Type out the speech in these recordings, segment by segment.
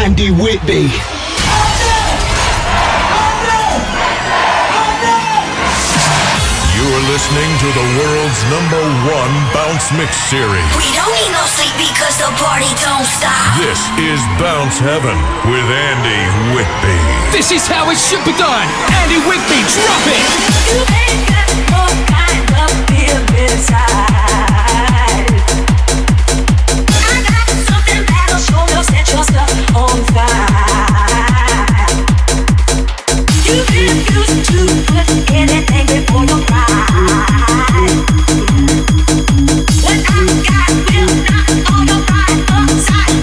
Andy Whitby. You're listening to the world's #1 Bounce Mix Series. We don't need no sleep because the party don't stop. This is Bounce Heaven with Andy Whitby. This is how it should be done. Andy Whitby, drop it. You ain't got no kind of feel inside. I got something that'll show you set your stuff on fire. You refuse to put anything before your pride. What I got will knock all your pride upside.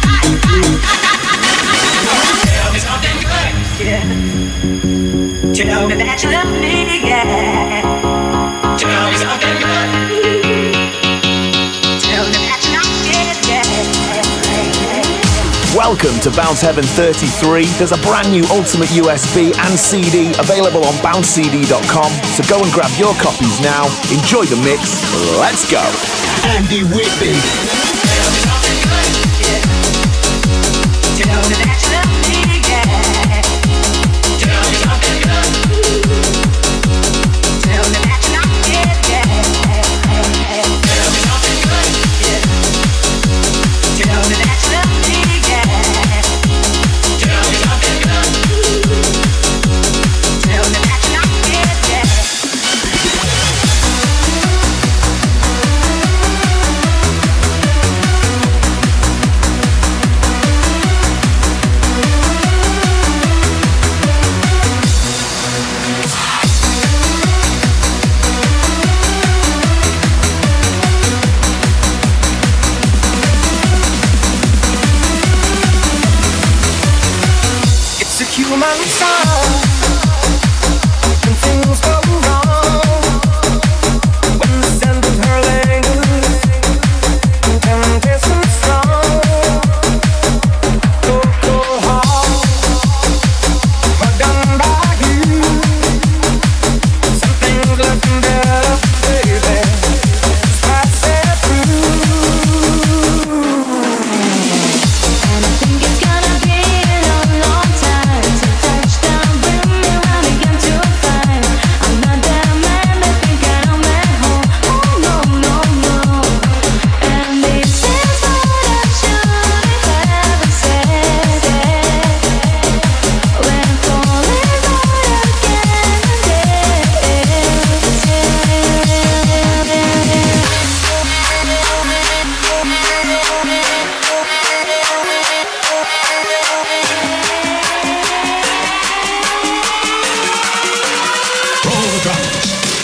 Tell me something good. Yeah. Tell me that you love me, yeah. Tell me something good. Tell me that you love me, yeah. Welcome to Bounce Heaven 33. There's a brand new Ultimate USB and CD available on bouncecd.com, so go and grab your copies now. Enjoy the mix. Let's go. Andy Whitby. Tell me something good, yeah. Tell me that you love me, yeah. Tell me something good. Tell me that you love me, yeah. Tell me something good, yeah. Tell me that you love me, yeah. Tell me something good. Tell me that you love me, yeah. It's a human song when things go wrong. When the scent of her lingers and temptation strong. Go hard, but done by you. Something's looking better, baby. Just pass it through. And I think it's gonna be a long, long time to touch down, bring me round again to find I'm not that man that think I'm at home. Oh no, no, no. And this is what I should have said when falling Roll the drums.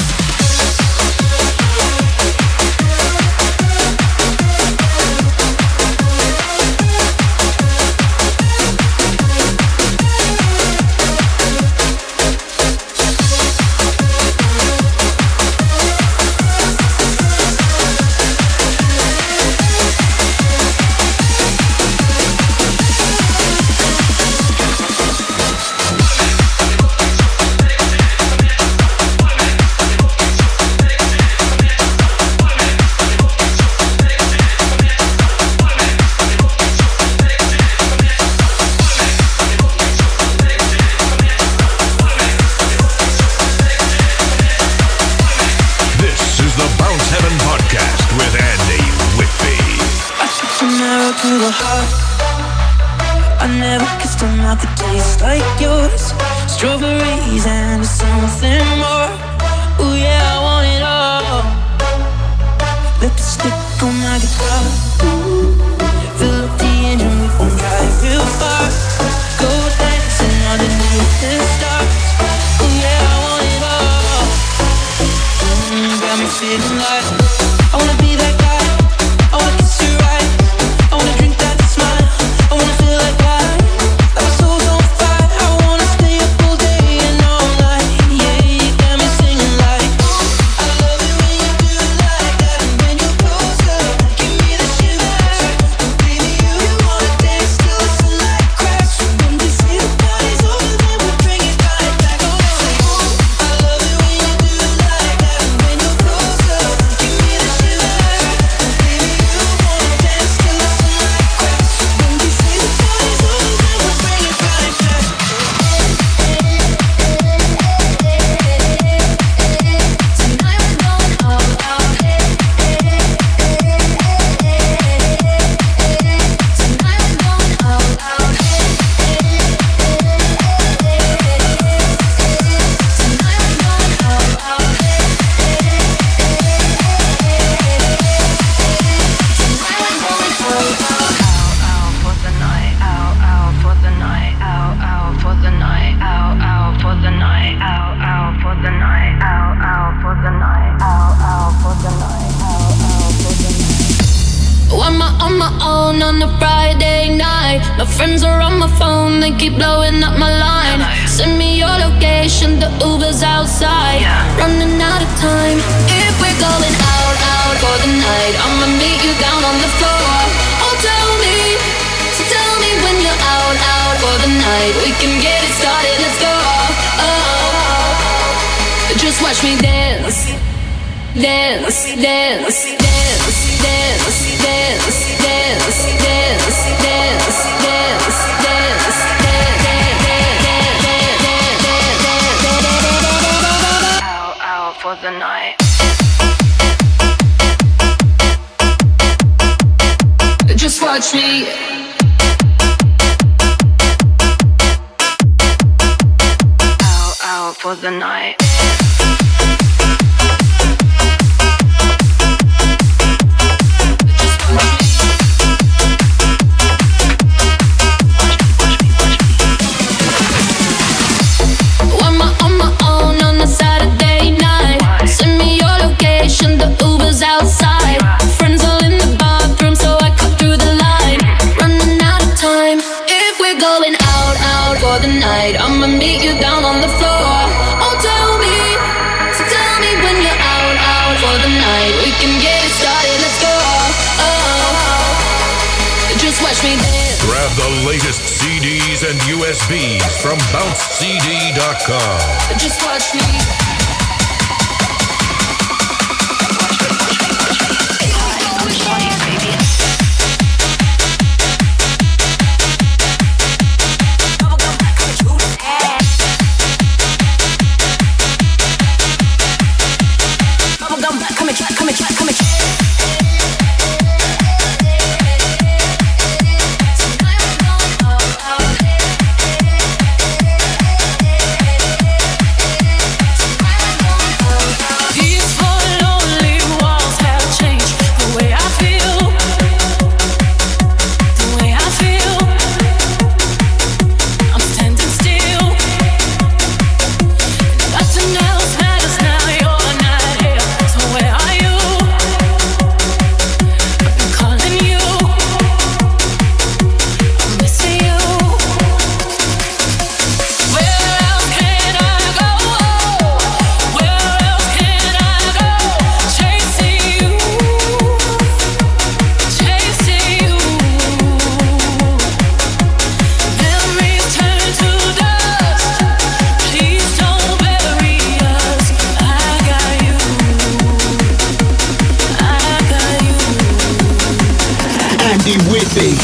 This is the Bounce Heaven Podcast with Andy Whitby. I took an arrow to the heart. I never kissed a mouth that tastes like yours. Strawberries and something more. Ooh yeah, I want it all. Lipstick on my guitar. Fill up the engine, we can drive real far. Go dancing underneath the stars. Ooh yeah, I want it all. Got me feeling like I wanna be that guy. I wanna kiss your eyes. I wanna drink that smile. I wanna feel like my soul's on fire. I wanna stay up all day and all night. Yeah, you got me singing like I love it when you do it like that. And when you're closer, give me the shiver. a Friday night. My friends are on my phone, they keep blowing up my line. Send me your location, the Uber's outside. Running out of time. If we're going out, out for the night, I'ma meet you down on the floor. Oh, tell me, so tell me when you're out, out for the night. We can get it started, let's go. Oh, just watch me dance. Dance, dance, dance, dance, dance, dance, dance, dance, dance, dance, out for the night. Just watch me. Out for the night. Outside, friends all in the bathroom, so I cut through the line. Running out of time. If we're going out, out for the night, I'ma meet you down on the floor. Oh, tell me, so tell me when you're out, out for the night. We can get it started, let's go. Oh, just watch me dance. Grab the latest CDs and USBs from BounceCD.com. Just watch me. Andy Whitby.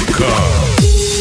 BounceCD.com.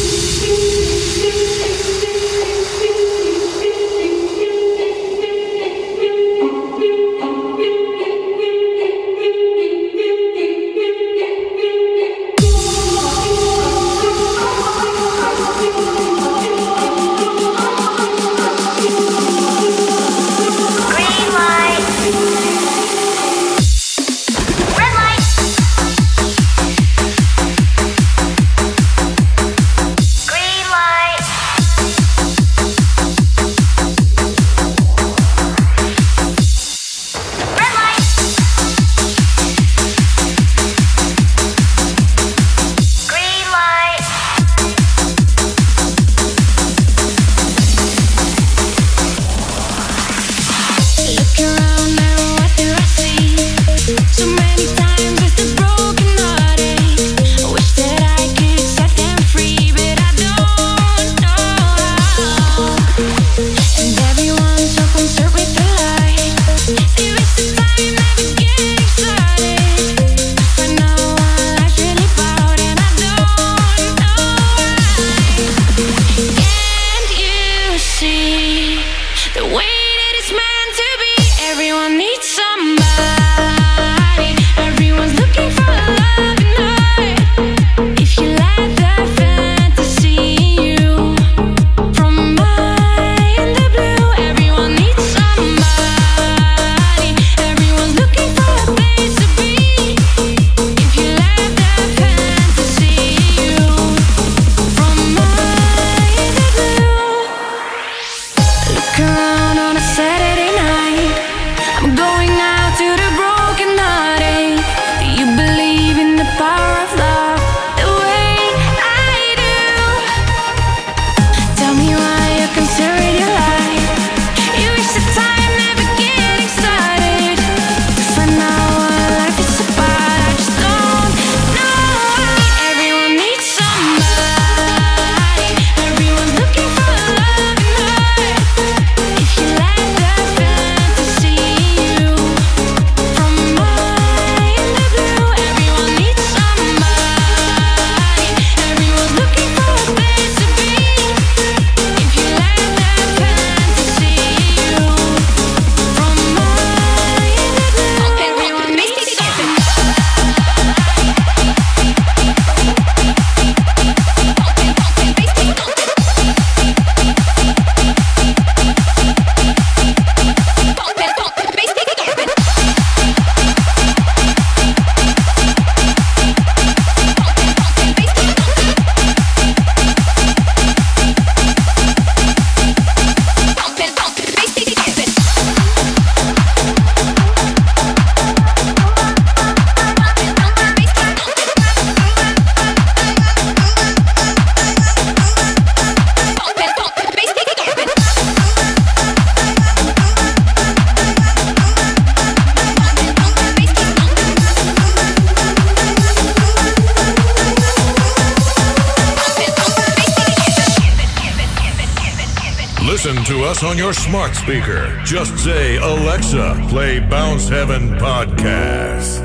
Listen to us on your smart speaker. Just say, Alexa, play Bounce Heaven Podcast.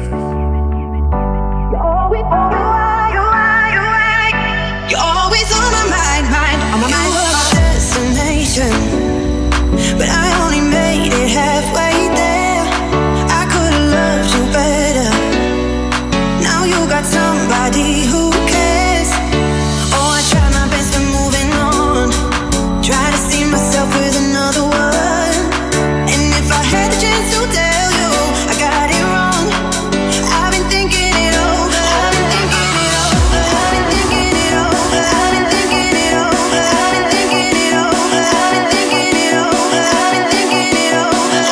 You're always on my mind, on my mind. You were my destination, but I only made it halfway there. I could've loved you better. Now you got somebody who cares. Oh, I tried my best at moving on. Try to see myself with another one. And if I had the chance to tell you I got it wrong, I've been thinking it over. I've been thinking it over. I've been thinking it over. I've been thinking it over. I've been thinking it over. I've been thinking it over. I've been thinking it over.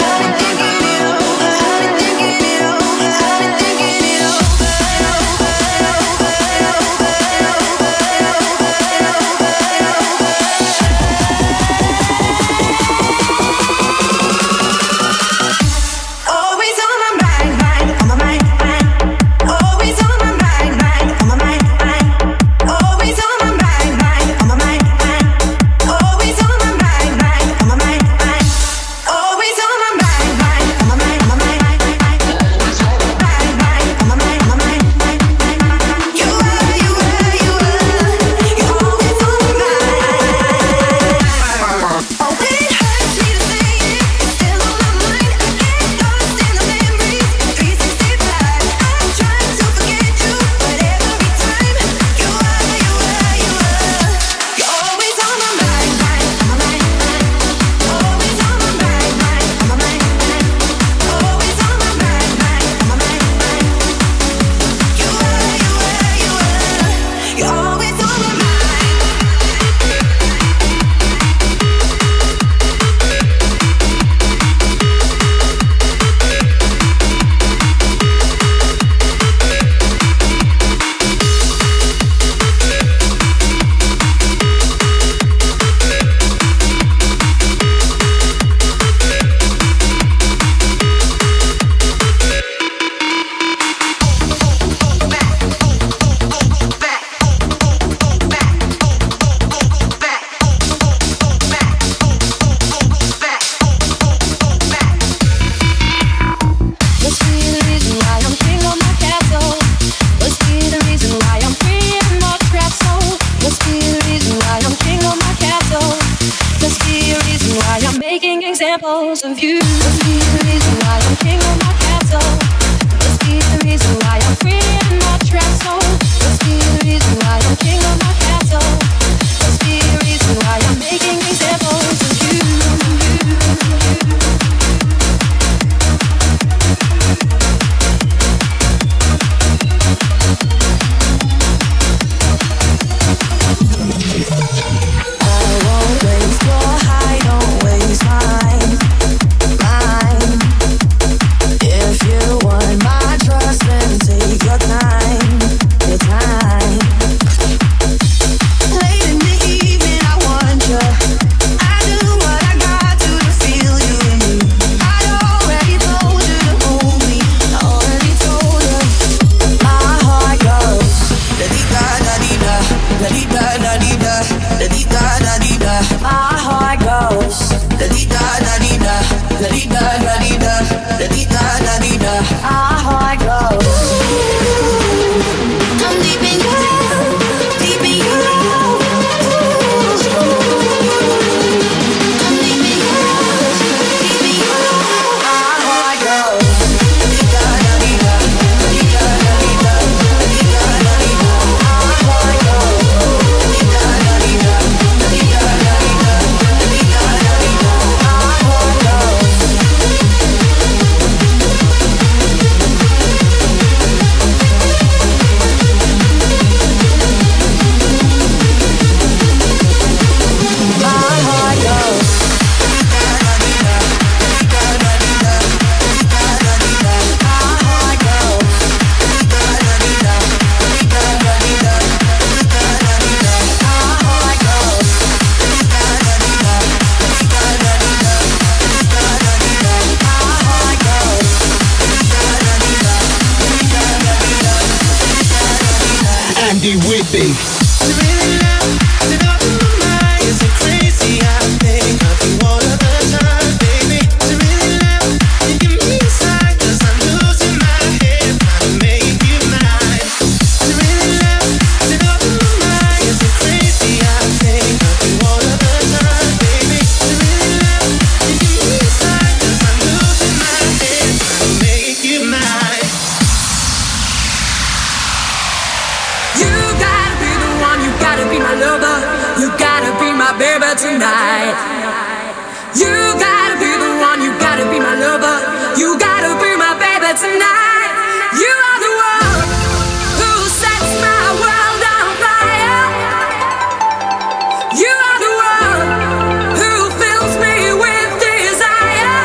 Andy Whitby. Tonight, you gotta be the one, you gotta be my lover, you gotta be my baby tonight. You are the one who sets my world on fire. You are the one who fills me with desire.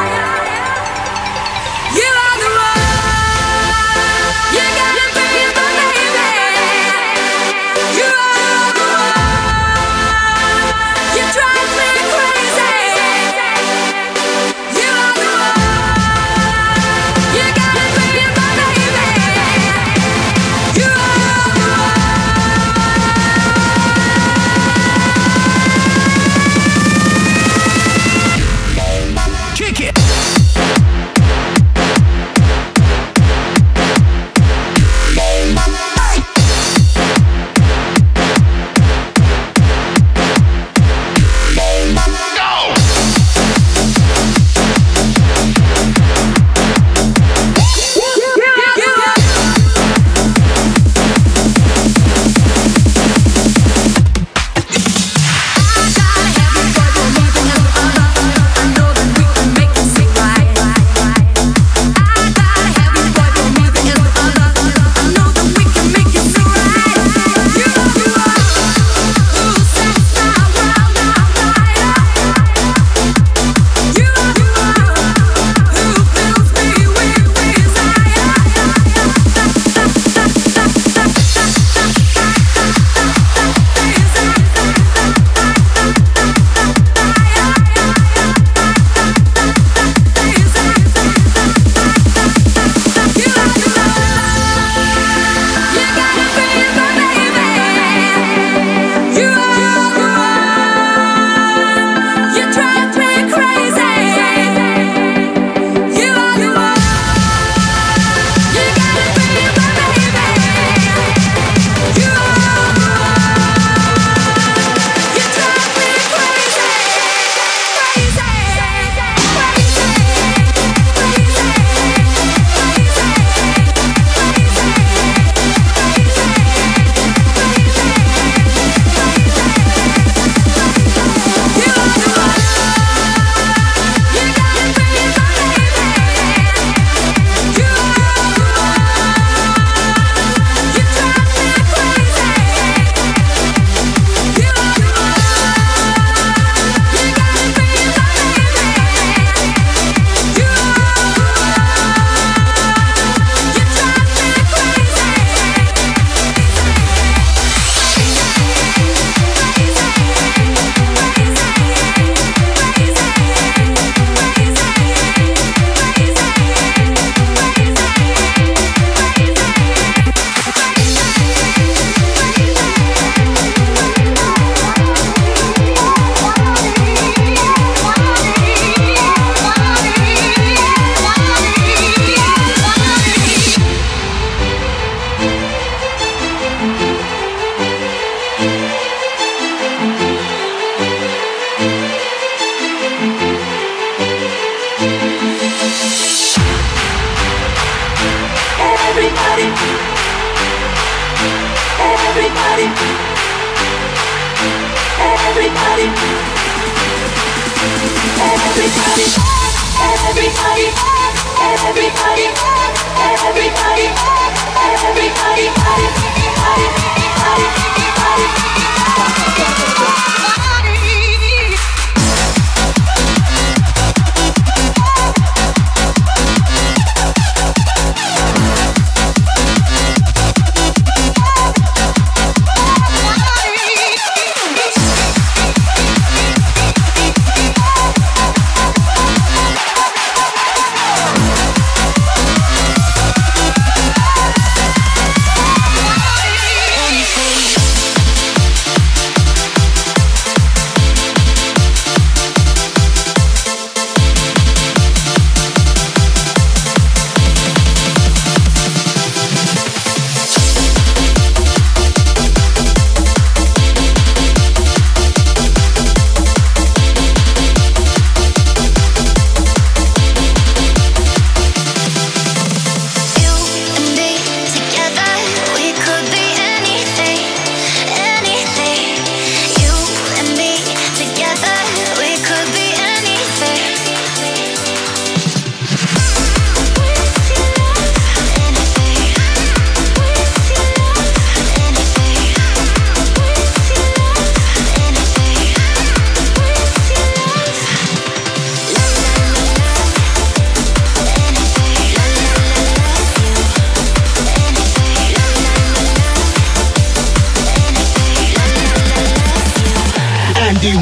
You are the one, you gotta be my baby. You are the one, you drive me crazy. You are the one, you gotta be my baby. You are the Kick it.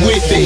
Whitby.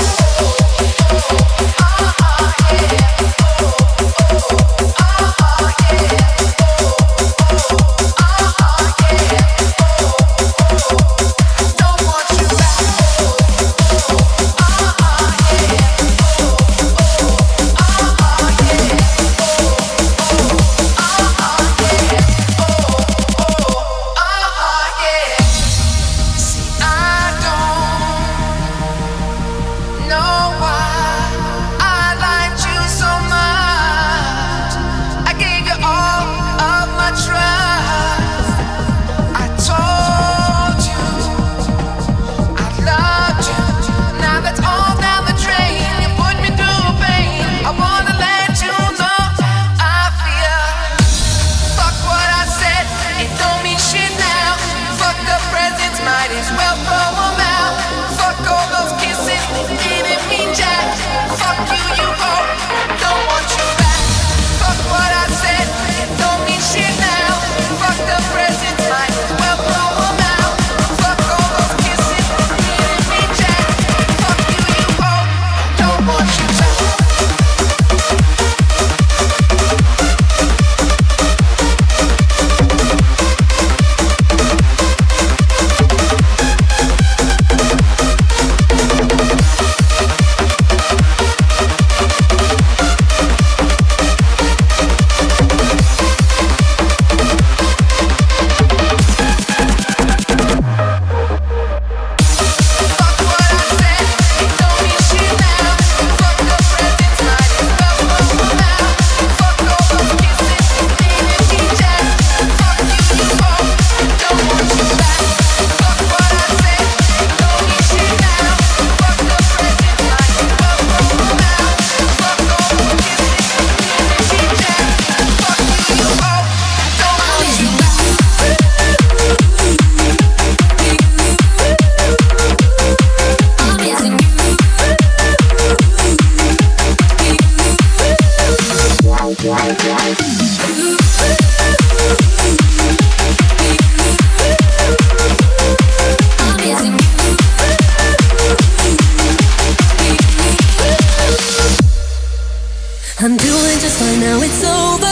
I'm doing just fine now, it's over.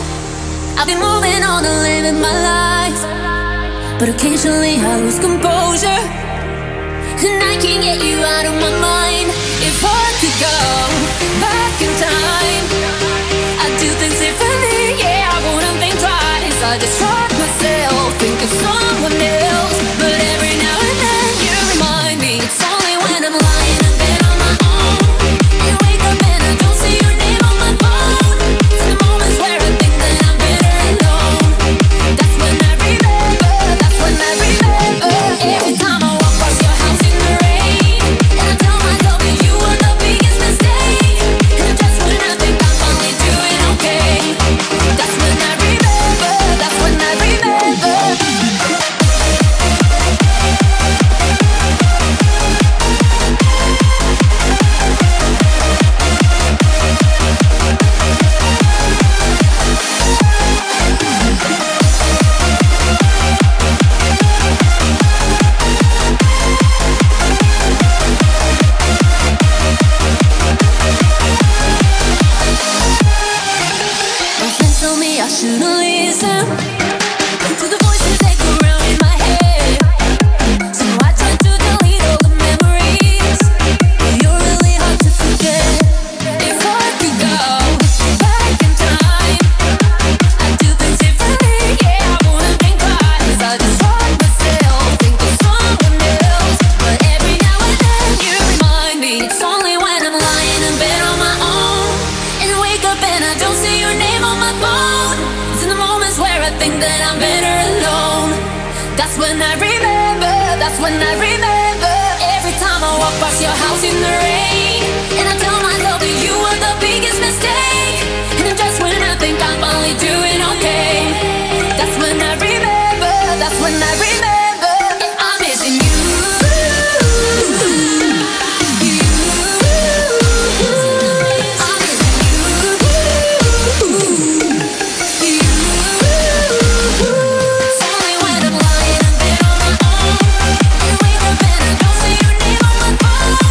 I've been moving on and living my life, but occasionally I lose composure, and I can't get you out of my mind. If I could go back in time, I'd do things differently, yeah, I wouldn't think twice. I distract myself, think of someone else, but every now and then you remind me it's only when I'm lying in bed on my own. You wake up and I don't see your name on my phone. It's the moments where I think that I'm better alone. That's when I remember, that's when I remember. Every time I walk past your house in the rain, and I tell myself that you were the biggest mistake, and just when I think I'm finally doing okay, that's when I remember, that's when I remember. My friends tell me I shouldn't listen to the voices that go round in my head, so I try to delete all the memories, but you're really hard to forget. If I could go back in time, I'd do things differently, yeah, I wouldn't think twice. I distract myself, think of someone else, but every now and then you remind me it's only when I'm lying in bed on my own, and wake up and I don't see your name on my phone. It's in the moments where I think that I'm better alone. That's when I remember, that's when I remember. Every time I walk past your house in the rain, and I tell myself that you were the biggest mistake, and just when I think I'm finally doing okay, that's when I remember, that's when I remember. I'm missing you. Oh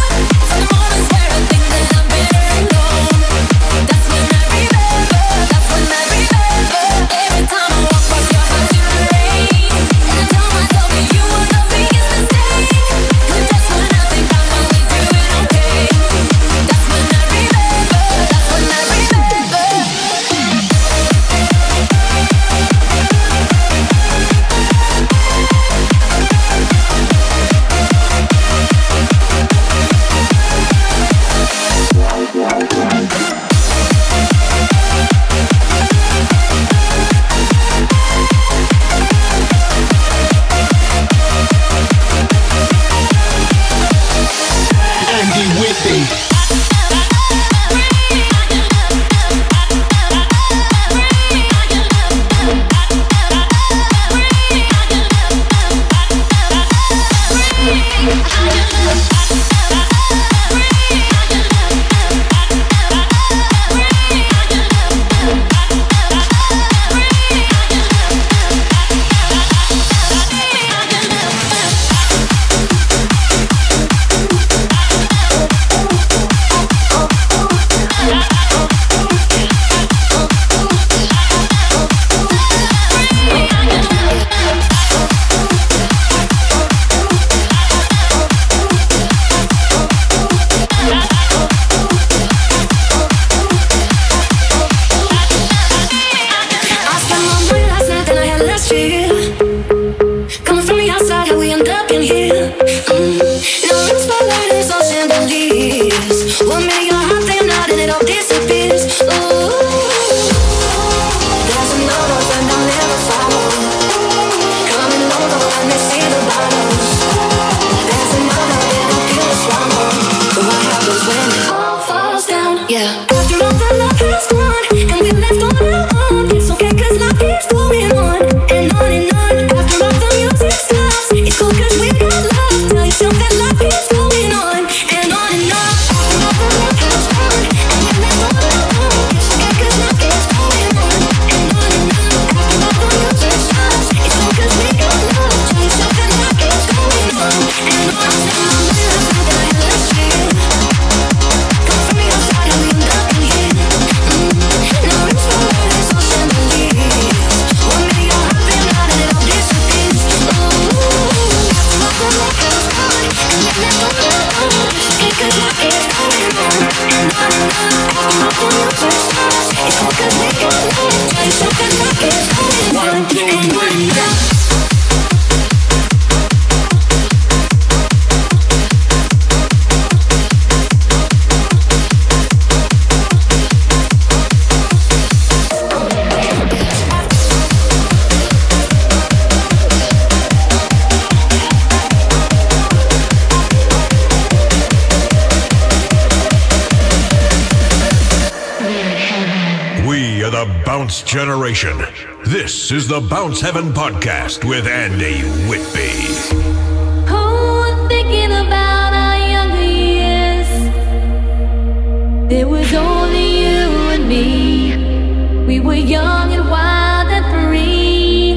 We are the Bounce Generation. This is the Bounce Heaven Podcast with Andy Whitby. Oh, thinking about our younger years, there was only you and me. We were young and wild and free.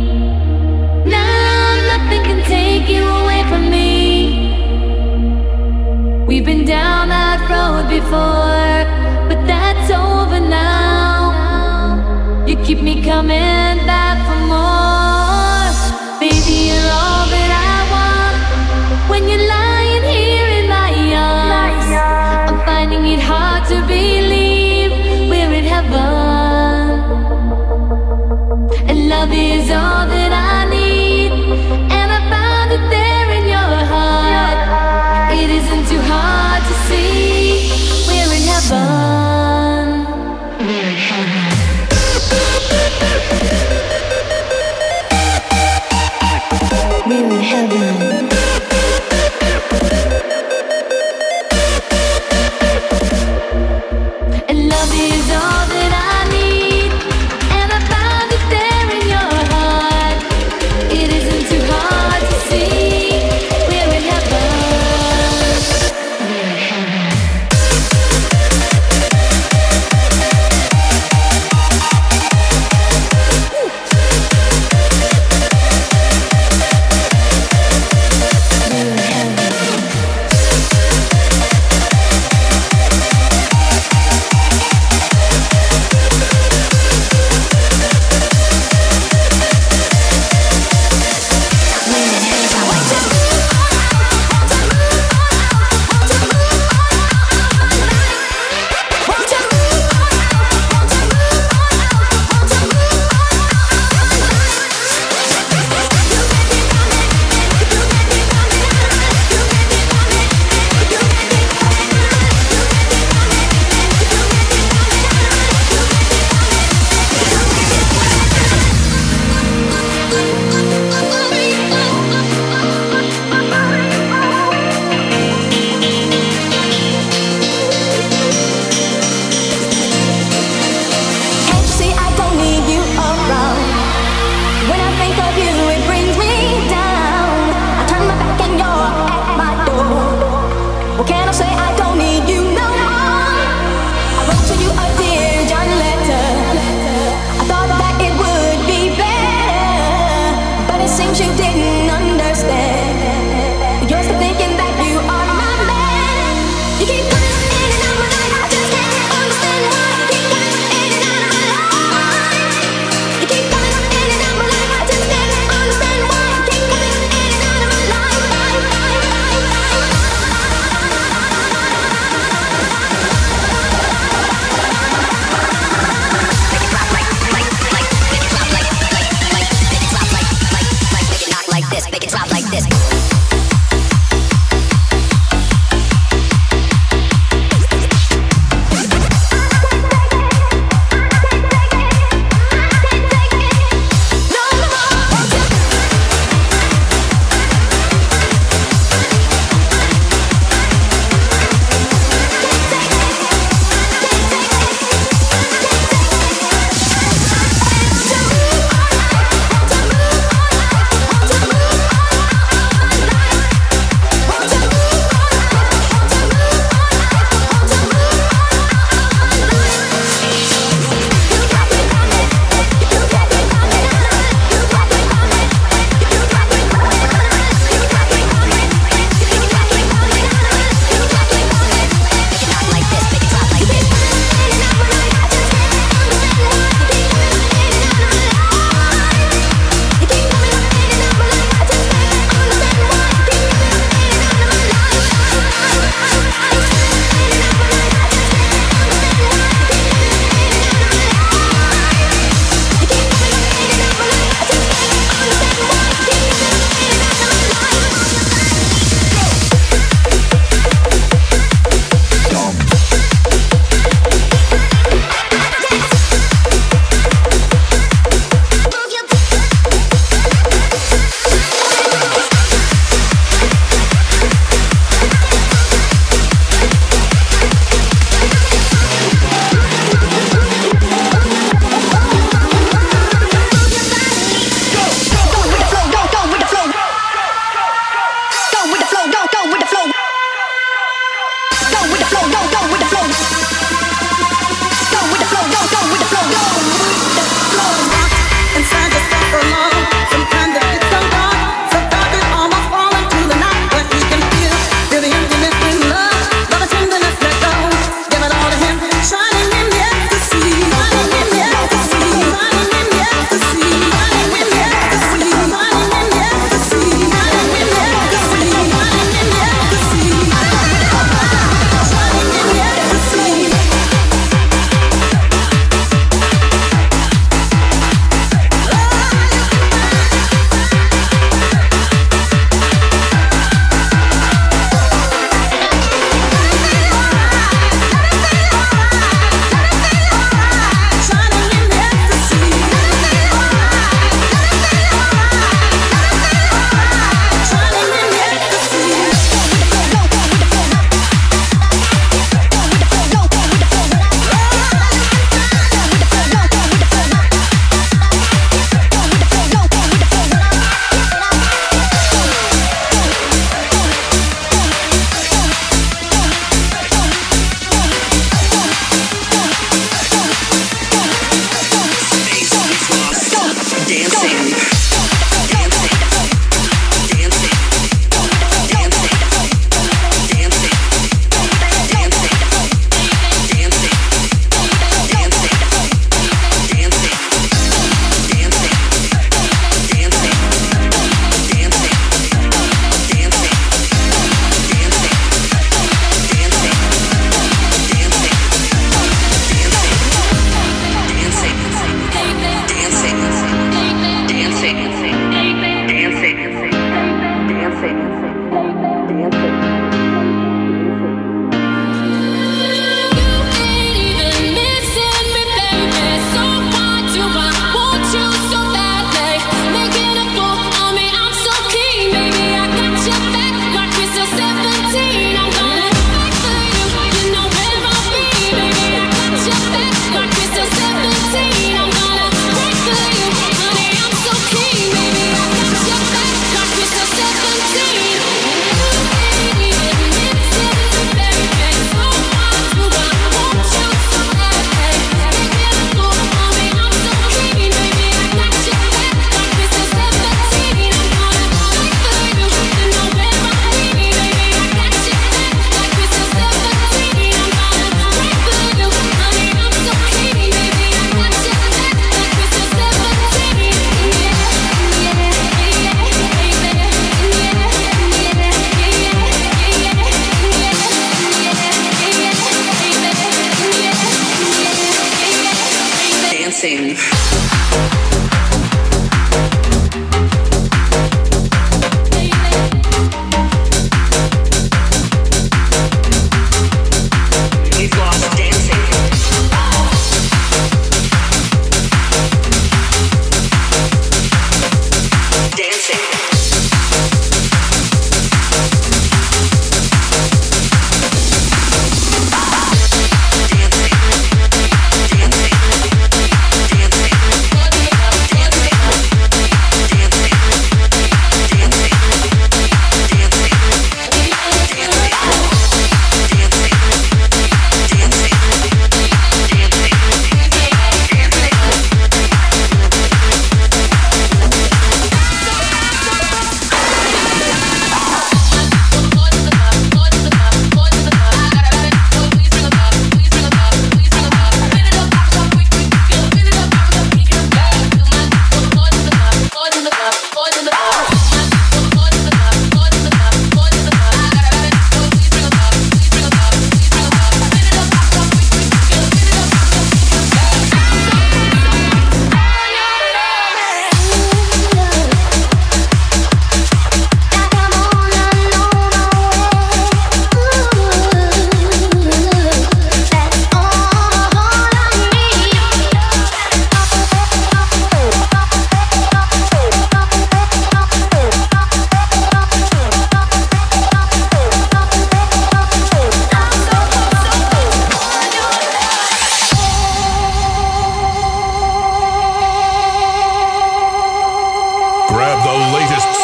Now nothing can take you away from me. We've been down that road before, but that's over now. You keep me coming back for more. Baby, you're all that I want. When you're lying here in my arms, I'm finding it hard to believe we're in heaven. And love is all that I need, and I found it there in your heart. It isn't too hard to see we're in heaven. We're in heaven.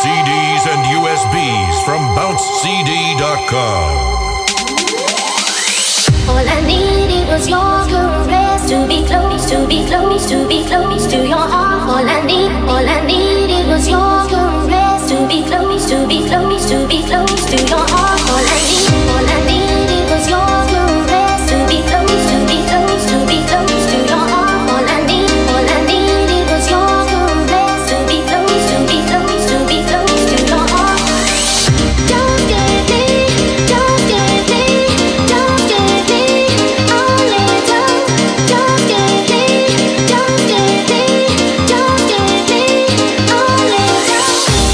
CDs and USBs from bouncecd.com. All I needed was your caress to be close, to be close, to be close to your heart. All I needed was your caress to be close, to be close, to be close to your heart. All I needed was your caress to be close, to be close, to be close to your heart. All I needed was your caress to be close, to be close, to be close to your heart. Don't give me, don't give me, don't give me a little. Don't give me, don't give me, don't give me a little.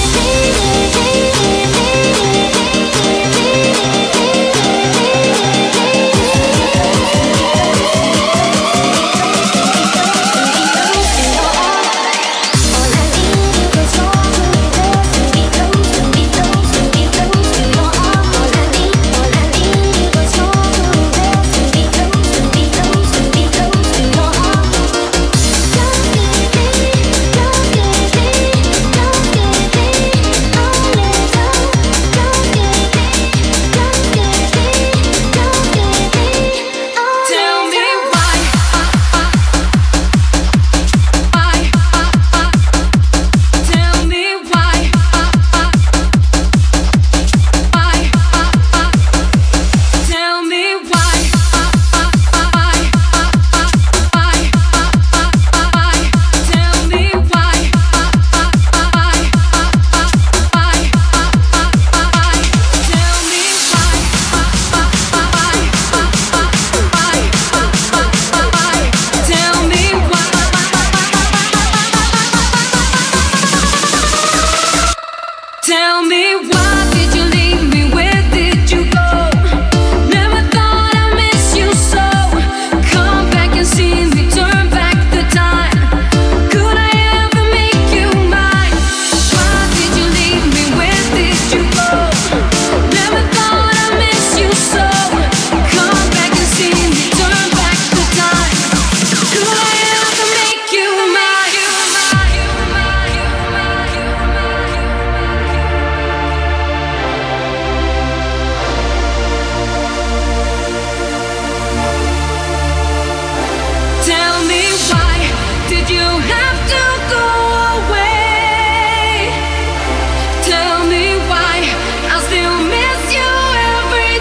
Tell me why did you leave me? Where did you go? Never thought I'd miss you so. Come back and see me, turn back the time. Could I ever make you mine? Why did you leave me? Where did you go? Never thought I'd miss you so. Come back and see me, turn back the time. Could I ever make you mine? Tell me why did you have to go away? Tell me why I still miss you every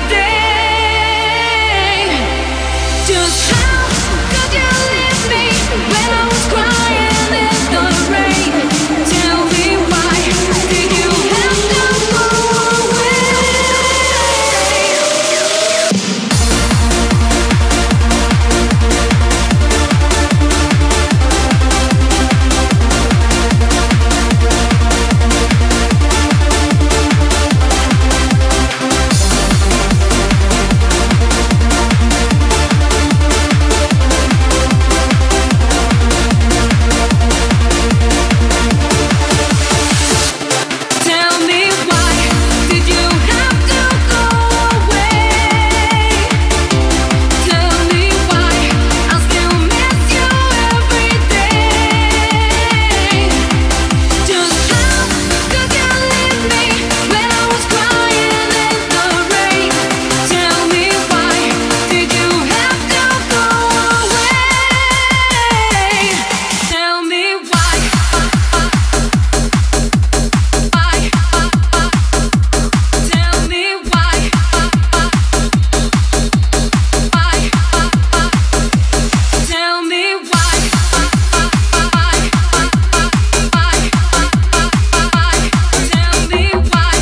day. Just how could you leave me when I was crying in the rain? Tell me why did you have to go away? Tell me why did you have to go away? Tell me why I still miss you every day. Just how could you leave me when I was crying in the rain? Tell me why did you have to go away? Tell me why. Tell me why. Tell me why. Tell me why.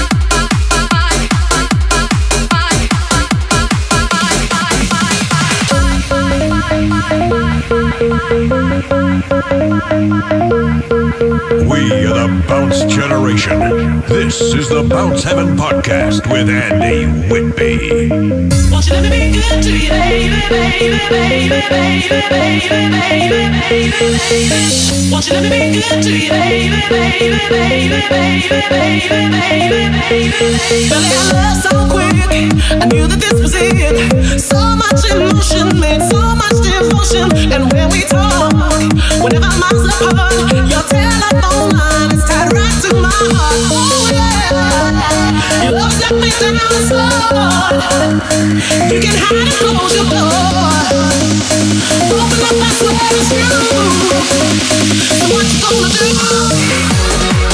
We are the Bounce Generation. This is the Bounce Heaven Podcast with Andy Whitby. Want you to be good to you, baby, baby, baby, baby, baby, baby, baby. Want you to be good to you, baby, baby, baby, baby, baby, baby, baby. Fell in love so quick, I knew that this was it. So much emotion, made so much devotion. And when we talk, whenever miles apart, your telephone line is tied right to my heart. Oh yeah, your love set me down slow. You can hide and close your door. Open up, I swear it's true. So what you gonna do?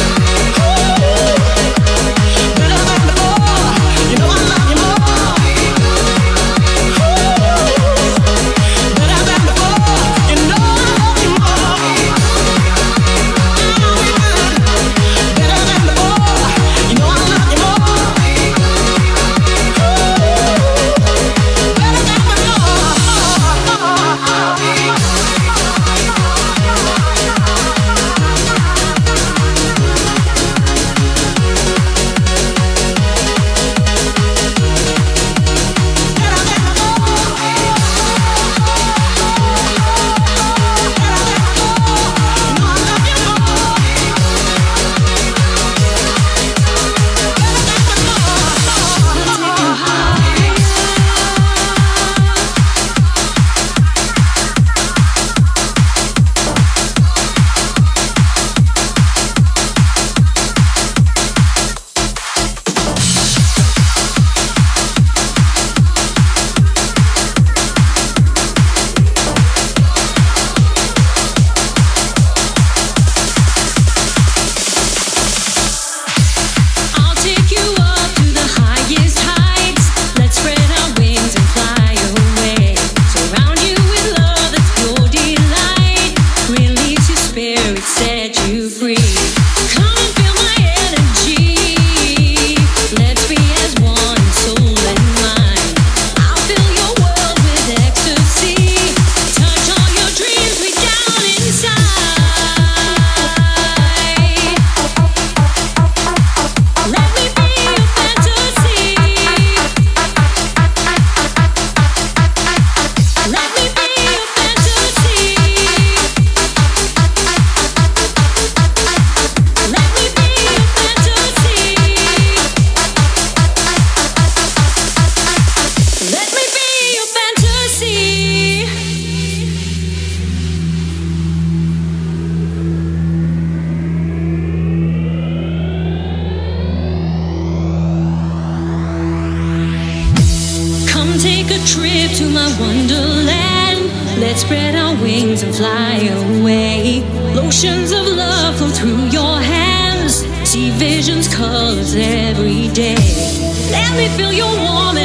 Let's spread our wings and fly away. Lotions of love flow through your hands. See visions, colors every day. Let me feel your warm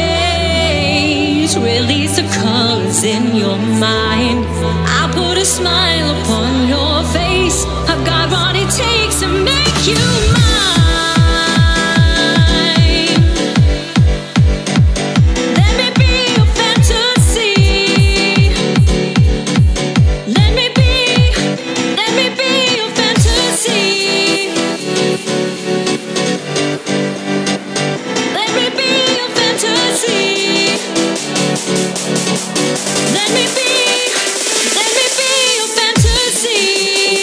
embrace. Release the colors in your mind. I'll put a smile upon your face. I've got what it takes to make you mine. Let me be your fantasy.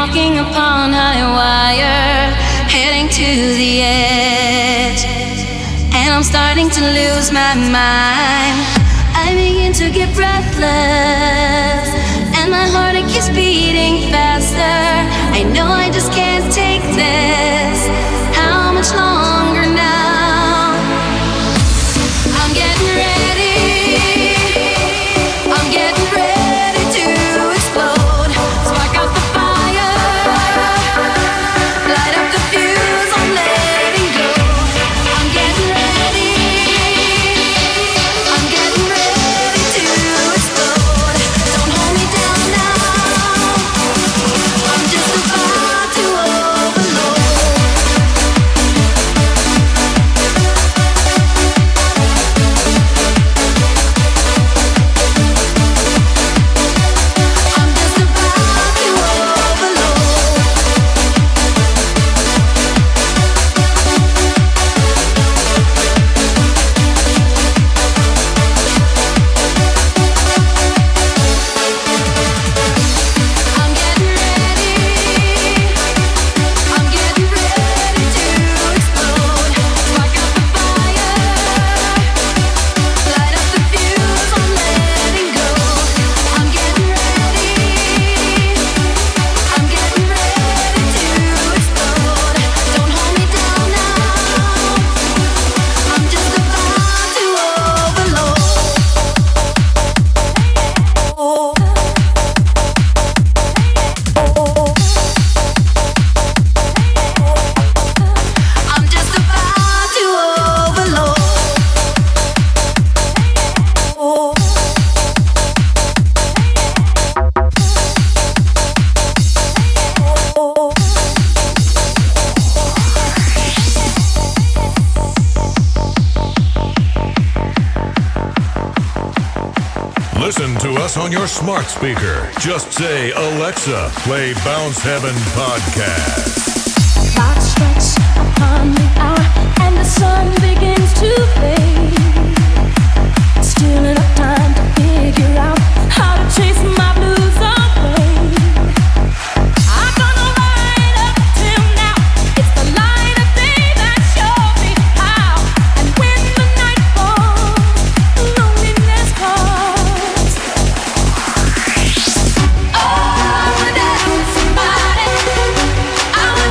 walking upon high wire, heading to the edge. And I'm starting to lose my mind. I begin to get breathless, and my heart it keeps beating faster. I know I just can't take this. How much longer now? I'm getting ready. I'm getting ready to explode. Spark out the fire. Light up the fuse. I'm letting go. I'm getting ready. I'm getting ready to explode. Don't hold me down now. I'm just about to overload. I'm just about to overload. I'm getting ready. I'm getting ready to explode. Spark out the fire. Light up the fuse. I'm letting go. I'm getting ready. I'm getting ready to explode. Don't hold me down now. I'm just about to overload. I'm just about to overload. Listen to us on your smart speaker. Just say, Alexa, play Bounce Heaven Podcast. Clock strikes upon the hour, and the sun begins to fade. Still enough time to figure out how to chase my blues away. I'm gonna ride up till now. It's the light of day that shows me how. And when the night falls, loneliness calls. I wanna dance with somebody. I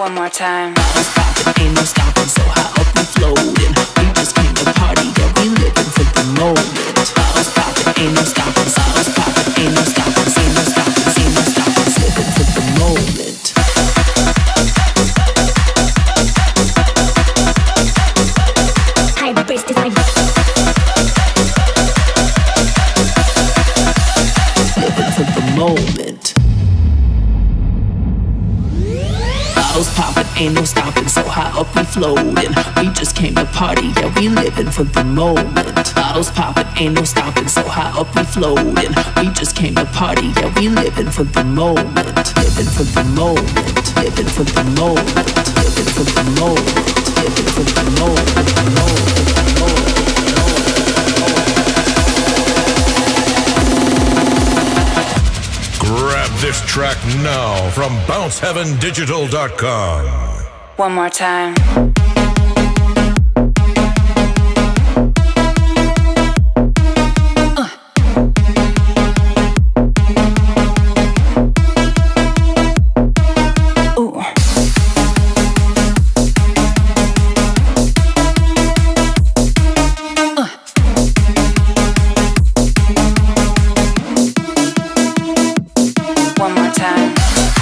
One more time. Ain't no stopping, so high up and floating. We just came to party, yeah, we living for the moment. Bottles poppin', ain't no stopping, bottles poppin', ain't no stopping, ain't no stopping, ain't no stopping, living for the moment. High bass is high. Living for the moment. Bottles poppin', ain't no stopping, so high up and floating. We just came to party, yeah, we living for the moment. Bottles poppin', ain't no stopping, so high up and floating. We just came to party, yeah, we living for the moment. Living for the moment, living for the moment, living for the moment, living for the moment, Grab this track now from BounceHeavenDigital.com. One more time. One more time.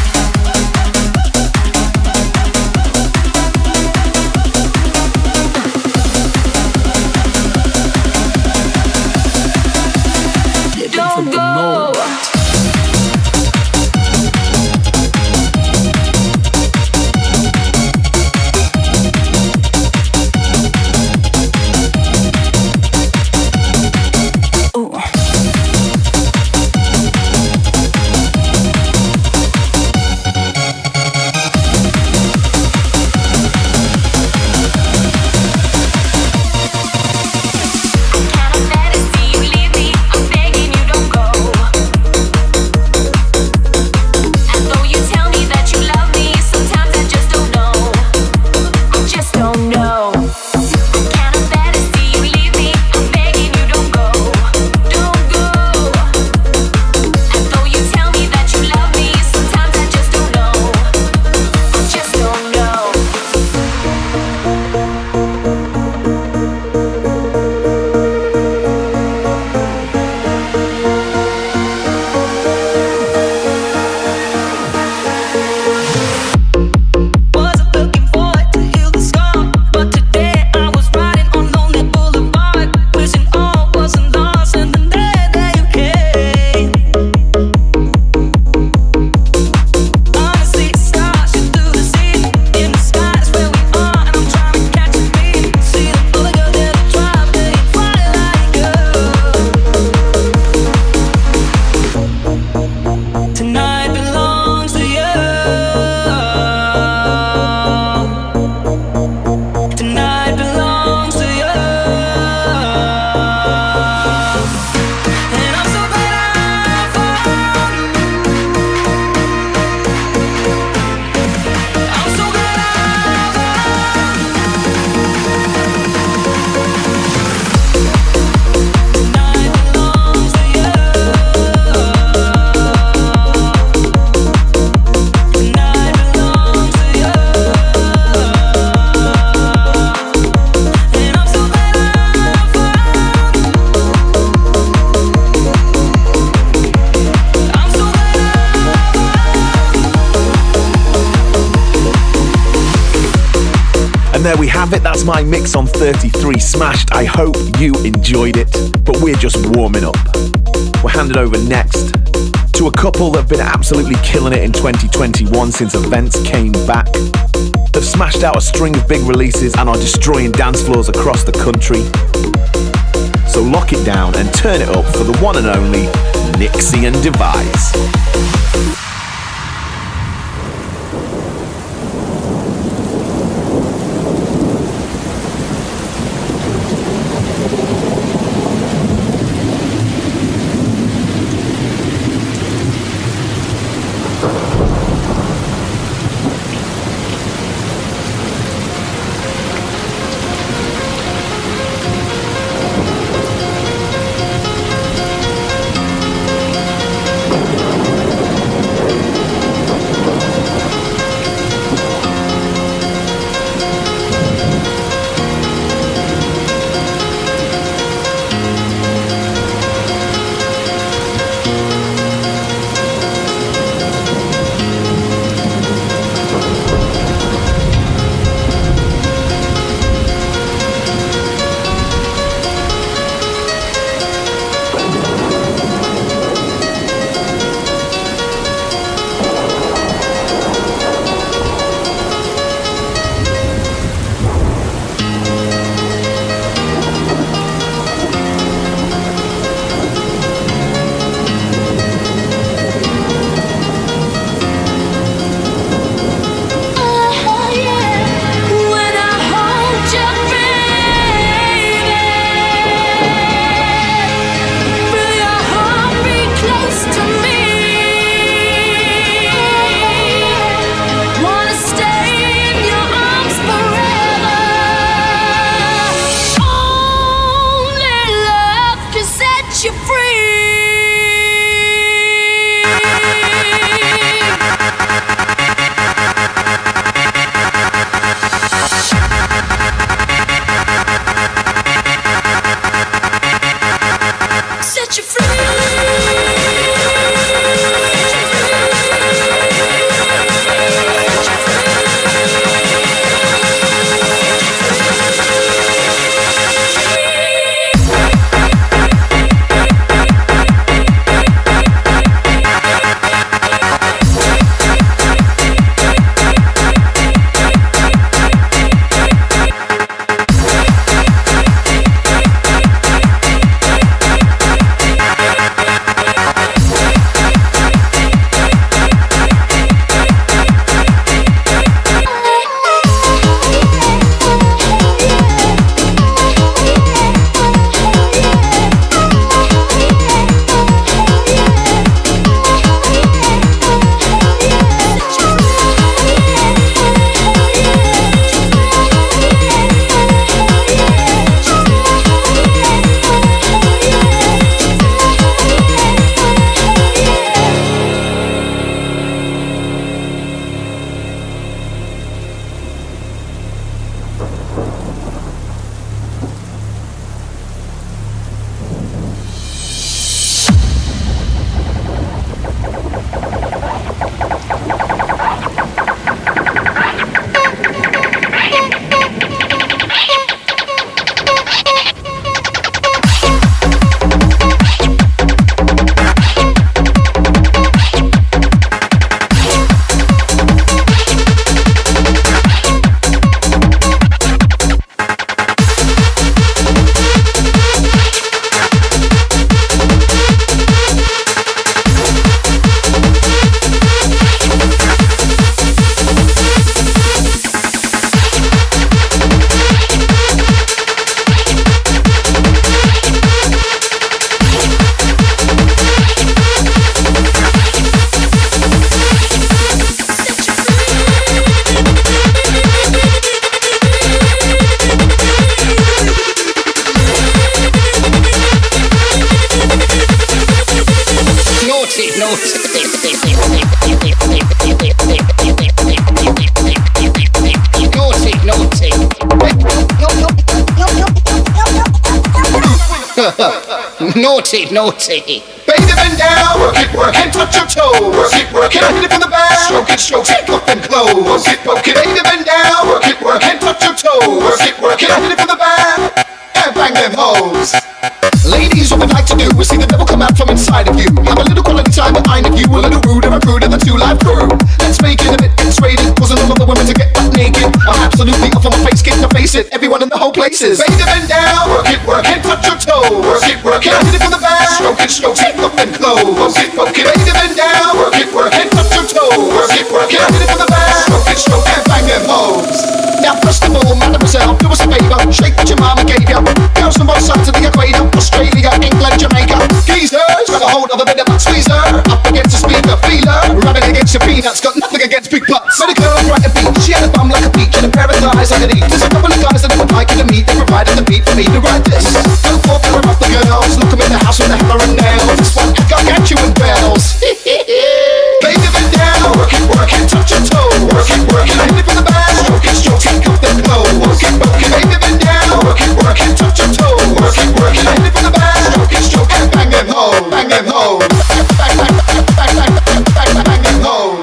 And there we have it, that's my mix on 33 Smashed. I hope you enjoyed it, but we're just warming up. We're handing over next to a couple that have been absolutely killing it in 2021 since events came back. They've smashed out a string of big releases and are destroying dance floors across the country. So lock it down and turn it up for the one and only Nixie and Devise. naughty, naughty, naughty. Baby, bend down, work it, touch your toes. Work it, hit it from the back. Stroke it, take off them clothes. Work it, baby, bend down, work it, touch your toes. Work it, hit it from the back. And bang them hoes. Ladies, what we'd like to do is see the devil come out from inside of you. Have a little quality time behind of you. A little rude of a prude of the two life crew. Let's make it a bit X-rated. Wasn't all of the women to get butt naked. I'm absolutely off on my face, get to face it. Everyone in the whole place is. Baby, bend down, work it, touch your toes. Work it, hit it from the back. Stroke it, take off them clothes. Baby, bend down, work it, touch your toes. Work it, hit it from the back. Stroke it, and bang them hoes. Now first of all, mademoiselle, do us a favor. Shake what your mama gave ya. Girls from both sides of the equator. Australia, England, Jamaica. Geezers, got a hold of a bit of a squeezer. Up against the speaker, feeler. Rubbing against your peanuts, got nothing against big butts. Met a girl right a beat. She had a bum like a peach and a pair of thighs like an eat. There's a couple of guys that I would like you to meet. They provided the beat for me to write this. Go forth, filler up the girls. Look 'em in the house with a hammer and nails. This one, I got you in bells. Baby, bend down, work it, touch your toes. Work it, hit it from the back. Stroke, take off them clothes. Baby, bend down, work it, touch your toes. Work it, hit it from the back. Stroke, and bang them hoes, bang them hoes. Bang them hoes. Bang them hoes.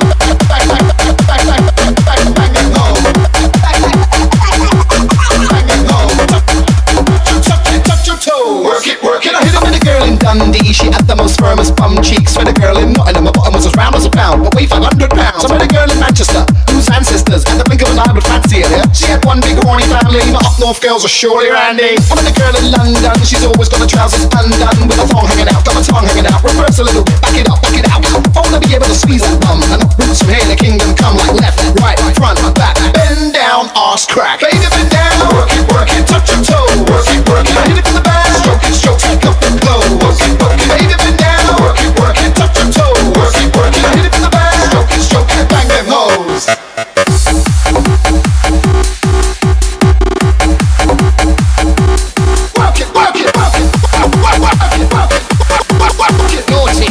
Touch your toes. Work it. I hit him with a girl in Dundee. She had the most firmest bum cheeks. With a girl in Nottingham, my bottom was as round as a pound, but weighed 500 pounds. I met a girl in Manchester whose ancestors at the blink of an eye would fancy her. She had one big horny family. My up north girls are surely randy. I met a girl in London. She's always got her trousers undone, with a thong hanging out, got my tongue hanging out. Reverse a little bit, back it out. I wanna be able to squeeze that bum and up roots from here to kingdom come, like left, right, front, back, bend down, arse crack. Baby, bend down, work it, touch your toes. Work it, hit it from the back. Stroke, take off the clothes. Baby, bend down, work it, touch your toes. Work it, hit it from the back. Stroke, and bang them hoes. Work it, naughty.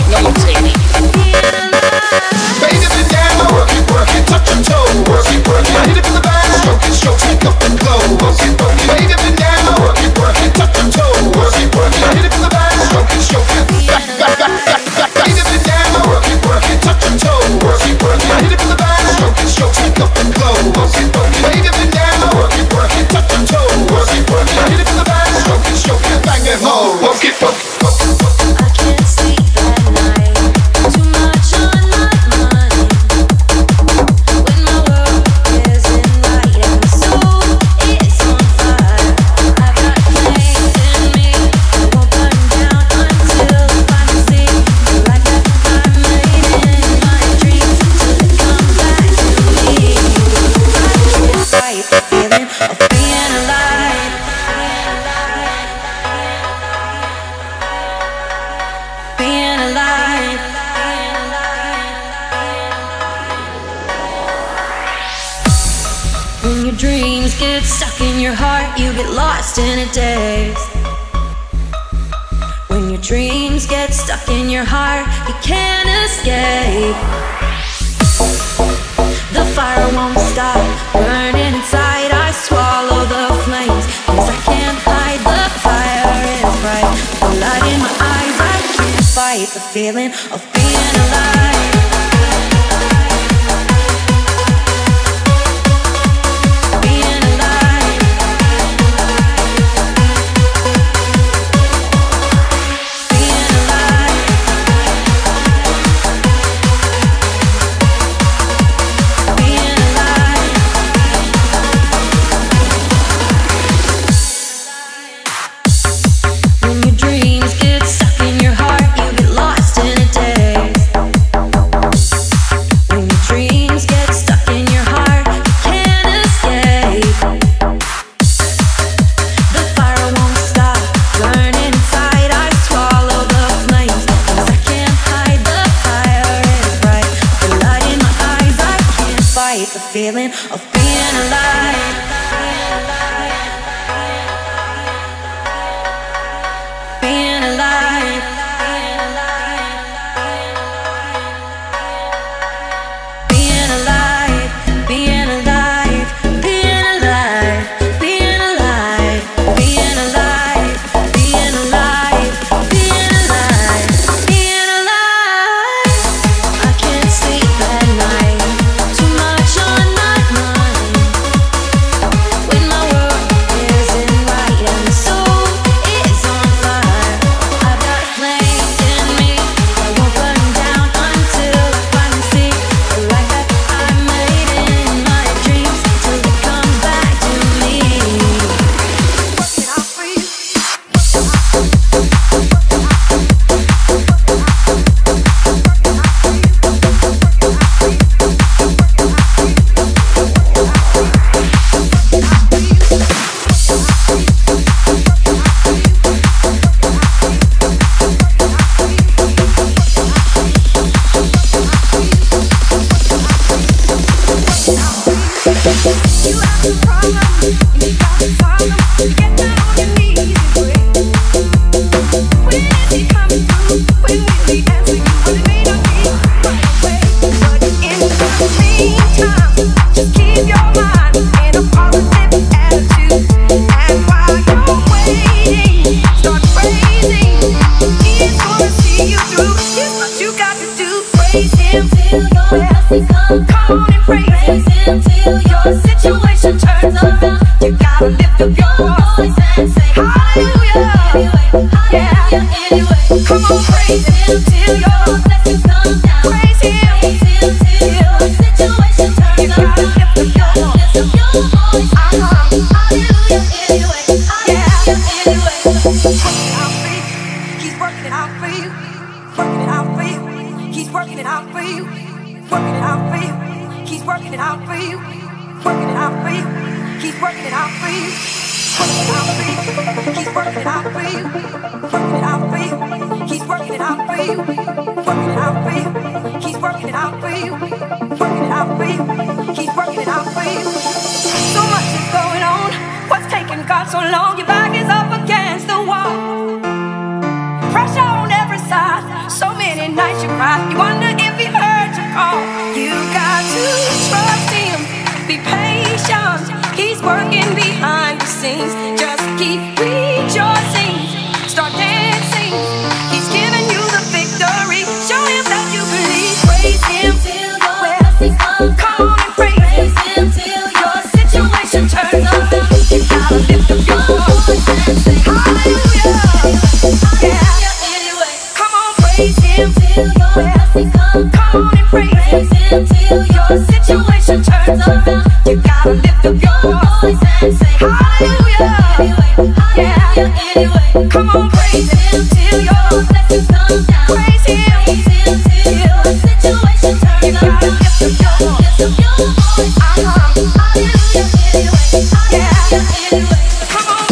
Baby, bend down, work it, touch your toes. Work it, hit it from the back. Stroke, take off the clothes. Baby, bend down, work it, touch your toes. Work it, hit it from the back. Stroke, back. Baby, bend down, work it, touch your toes. Work it, hit it from the back. Stroke, take off the clothes. Baby, bend down, work it, touch your toes. Work it, hit it from the back. Stroke, and bang them hoes. Work it. I can't sleep at night. Too much on my mind. When my world isn't right and my soul is on fire. I've got flames in me that won't burn down until I finally see the light that I made in my dreams till it comes back to me. I can't fight the feeling of being alive. Being alive. When your dreams get stuck in your heart, you get lost in a daze. When your dreams get stuck in your heart, you can't escape. The fire won't stop burning inside. I swallow the flames, 'cause I can't hide. The fire is bright, the light in my eyes. I can't fight the feeling of being alive. Being alive. Being alive. Being alive. When your dreams get stuck in your heart, you get lost in a daze. When your dreams get stuck in your heart, you can't escape. The fire won't stop burning inside. I swallow the flames, 'cause I can't hide. The fire is bright, the light in my eyes. I can't fight the feeling of being alive. Being alive. praise him till your blessings come. Come on and praise him till your situation turns around. You gotta lift up your voice and say hallelujah. Yeah, anyway, come on, praise him till your blessings come down. Praise him till your situation turns around. You gotta lift up your voice. Hallelujah, anyway. Yeah, anyway. He's working it out for you. Working it out for you. He's working it out for you. Working it out for you. He's working it out for you. Working it out for you. He's working it out for you. Working it out for you. He's working it out for you. Working it out for you. He's working it out for you. Working it out for you. He's working it out for you. Working it out for you. He's working it out for you. So much is going on. What's taking God so long? Your back is up against the wall. Pressure on every side. So many nights you cried. You wonder if he heard your call. You got to trust him. Be patient. He's working behind the scenes. Just keep rejoicing. Start dancing. He's giving you the victory. Show him that you believe. Praise him till your blessings come. Come on and praise him till your situation turns around. You gotta lift up your voice and say hallelujah. Yeah, anyway, come on, praise him till your blessings come. Come on and praise him till your situation turns around. You gotta lift up your voice and say hallelujah. Yeah, anyway, come on, praise him till your blessings come down. Praise him till your situation turns around. You gotta lift up your voice. Hallelujah, anyway. Yeah, anyway, come on.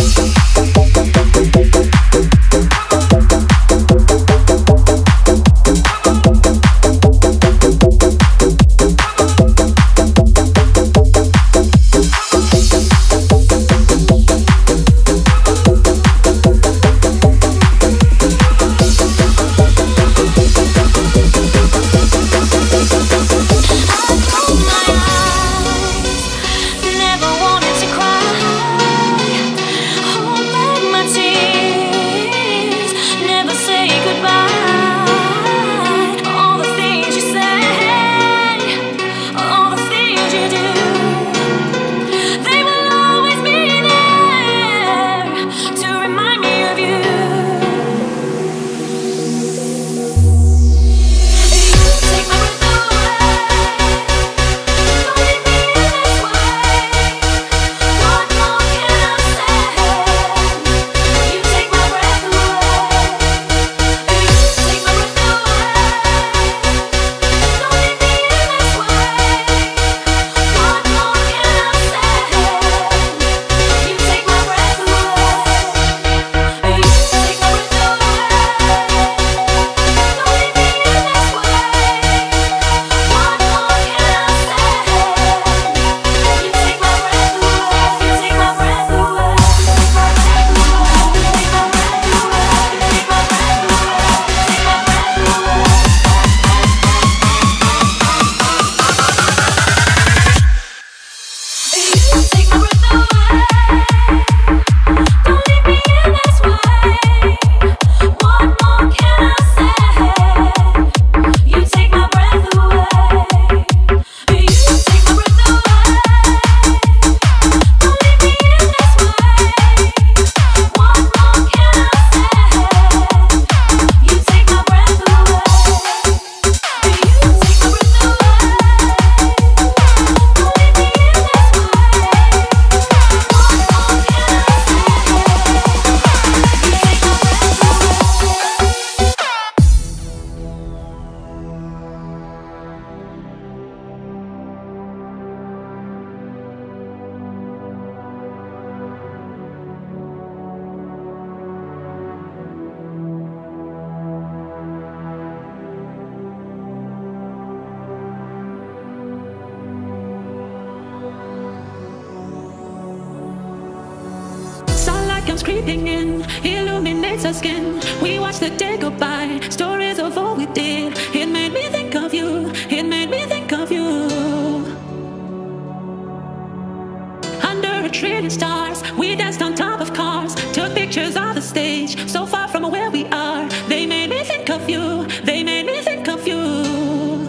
Creeping in, illuminates our skin. We watch the day go by, stories of all we did. It made me think of you, it made me think of you. Under a trillion stars, we danced on top of cars, took pictures of the stage, so far from where we are. They made me think of you, they made me think of you.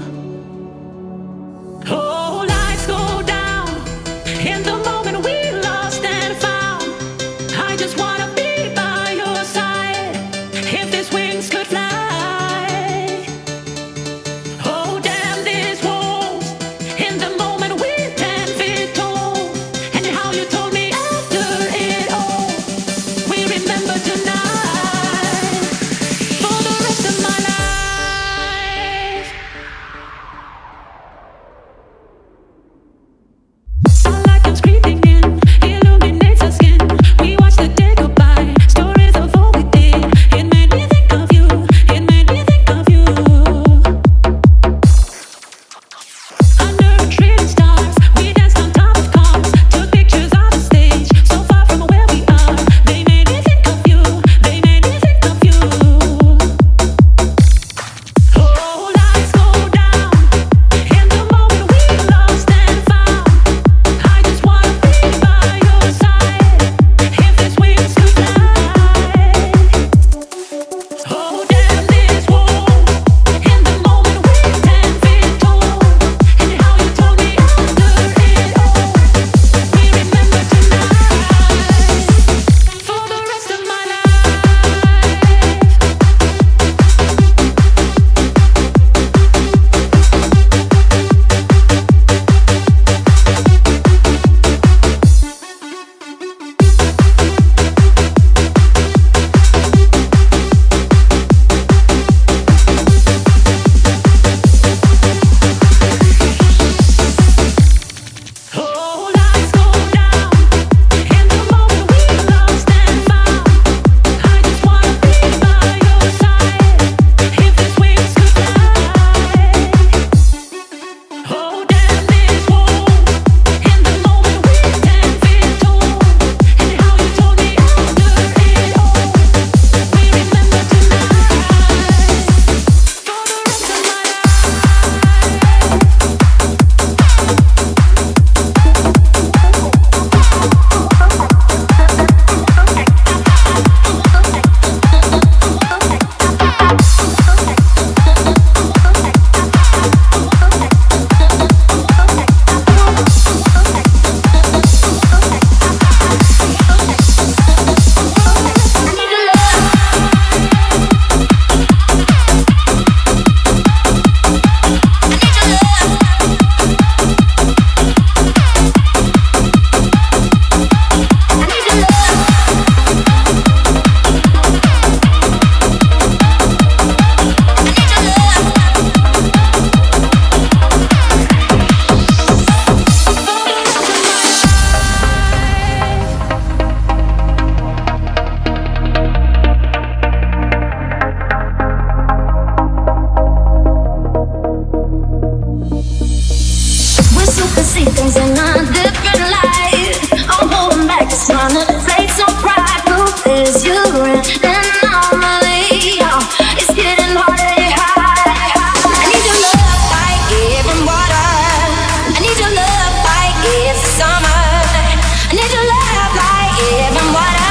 things in a different light. I'm holding back, just trying to take some pride. Truth is, you're an anomaly. It's getting harder to hide. I need your love like every water. I need your love like every summer. I need your love like every water.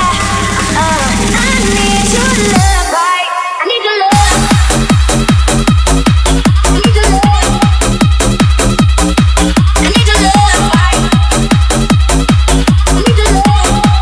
I need your love like, I need your love. I need your love like, I need your love.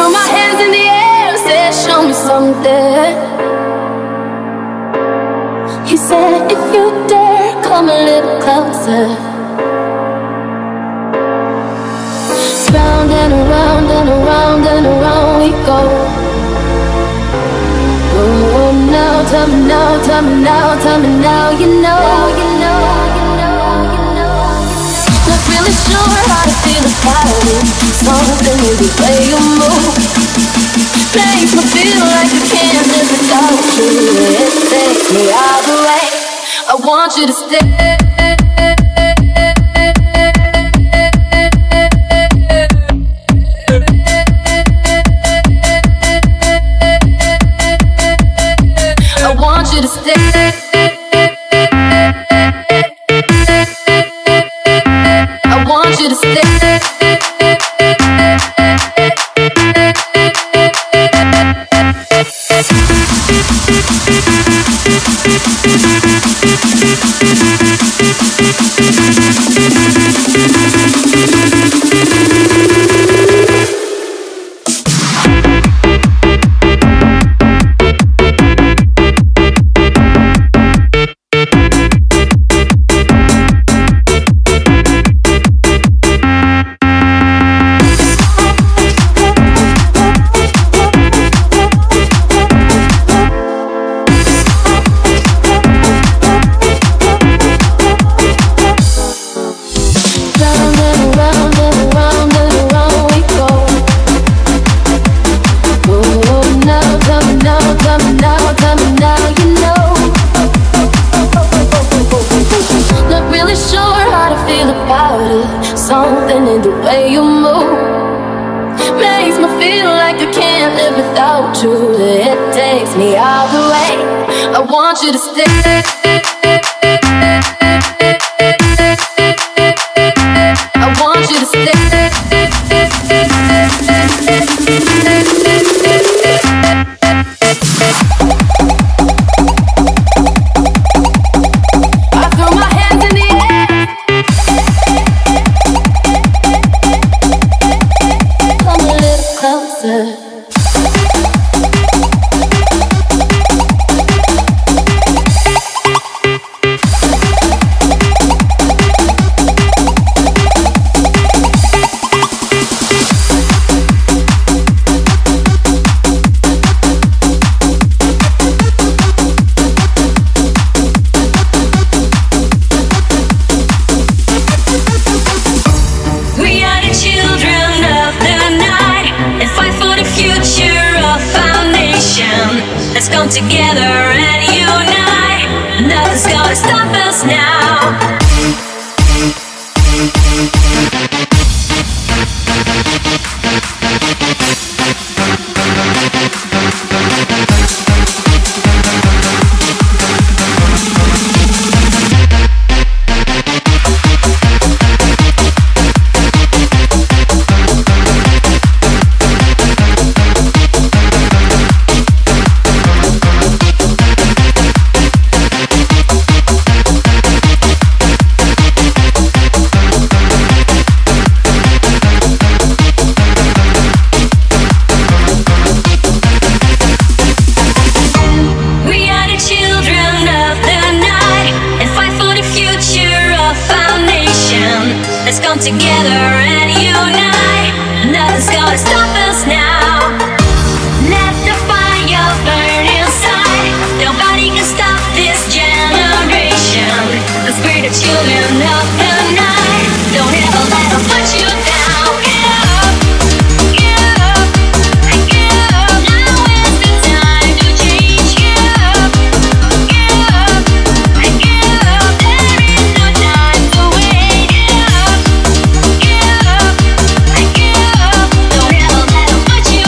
threw my hands in the air and said, show me something. He said, if you dare, come a little closer. Round and around and around and around we go. Oh, now, tell me now, tell me now, tell me now, you know, you know, you know, you know. Not really sure how to feel about it. Something in the way you move makes me feel like I can't live without you. It takes me all the way. I want you to stay. To stay. I want you to stay. Something in the way you move makes me feel like I can't live without you. It takes me all the way. I want you to stay. I want you to stay. Let's come together and unite. Nothing's gonna stop us now. Let's come together and unite. Nothing's gonna stop us now. Let the fire burn inside. Nobody can stop this generation. Cause we're the children of the night. Don't ever let them put you down. Get up, get up, get up. Now is the time to change. Get up, get up, get up. There is no time to wait. Get up, get up, get up. Don't ever let them put you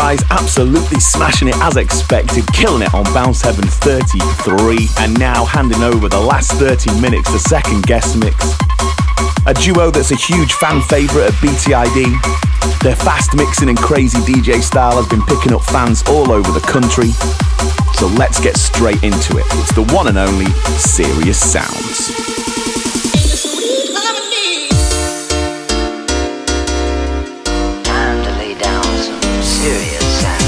guys, absolutely smashing it as expected, killing it on Bounce Heaven 33, and now handing over the last 30 minutes to second guest mix. A duo that's a huge fan favourite at BTID. Their fast mixing and crazy DJ style has been picking up fans all over the country. So let's get straight into it. It's the one and only Serious Sounds. Time to lay down some serious sound.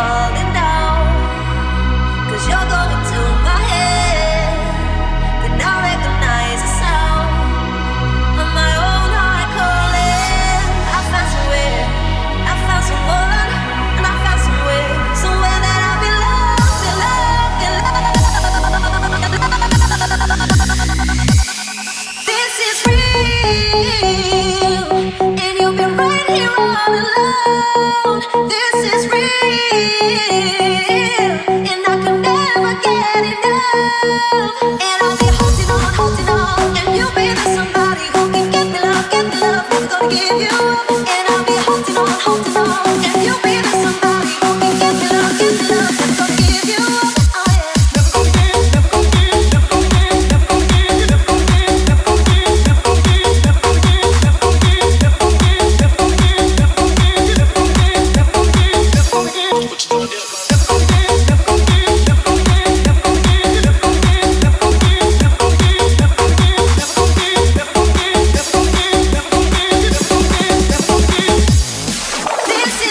falling down. 'Cause you're going to my head. Then I recognize the sound of my own heart calling. I found somewhere, I found someone, and I found somewhere that I belong, This is real, and you've been right here all alone. This is real, and I can never get enough. And I'll be holding on, and you'll be the somebody who can give me love, I'm gonna give you up. And I'll be holding on, and you'll be the somebody who can give me love, I'm gonna give you up. Oh yeah. This is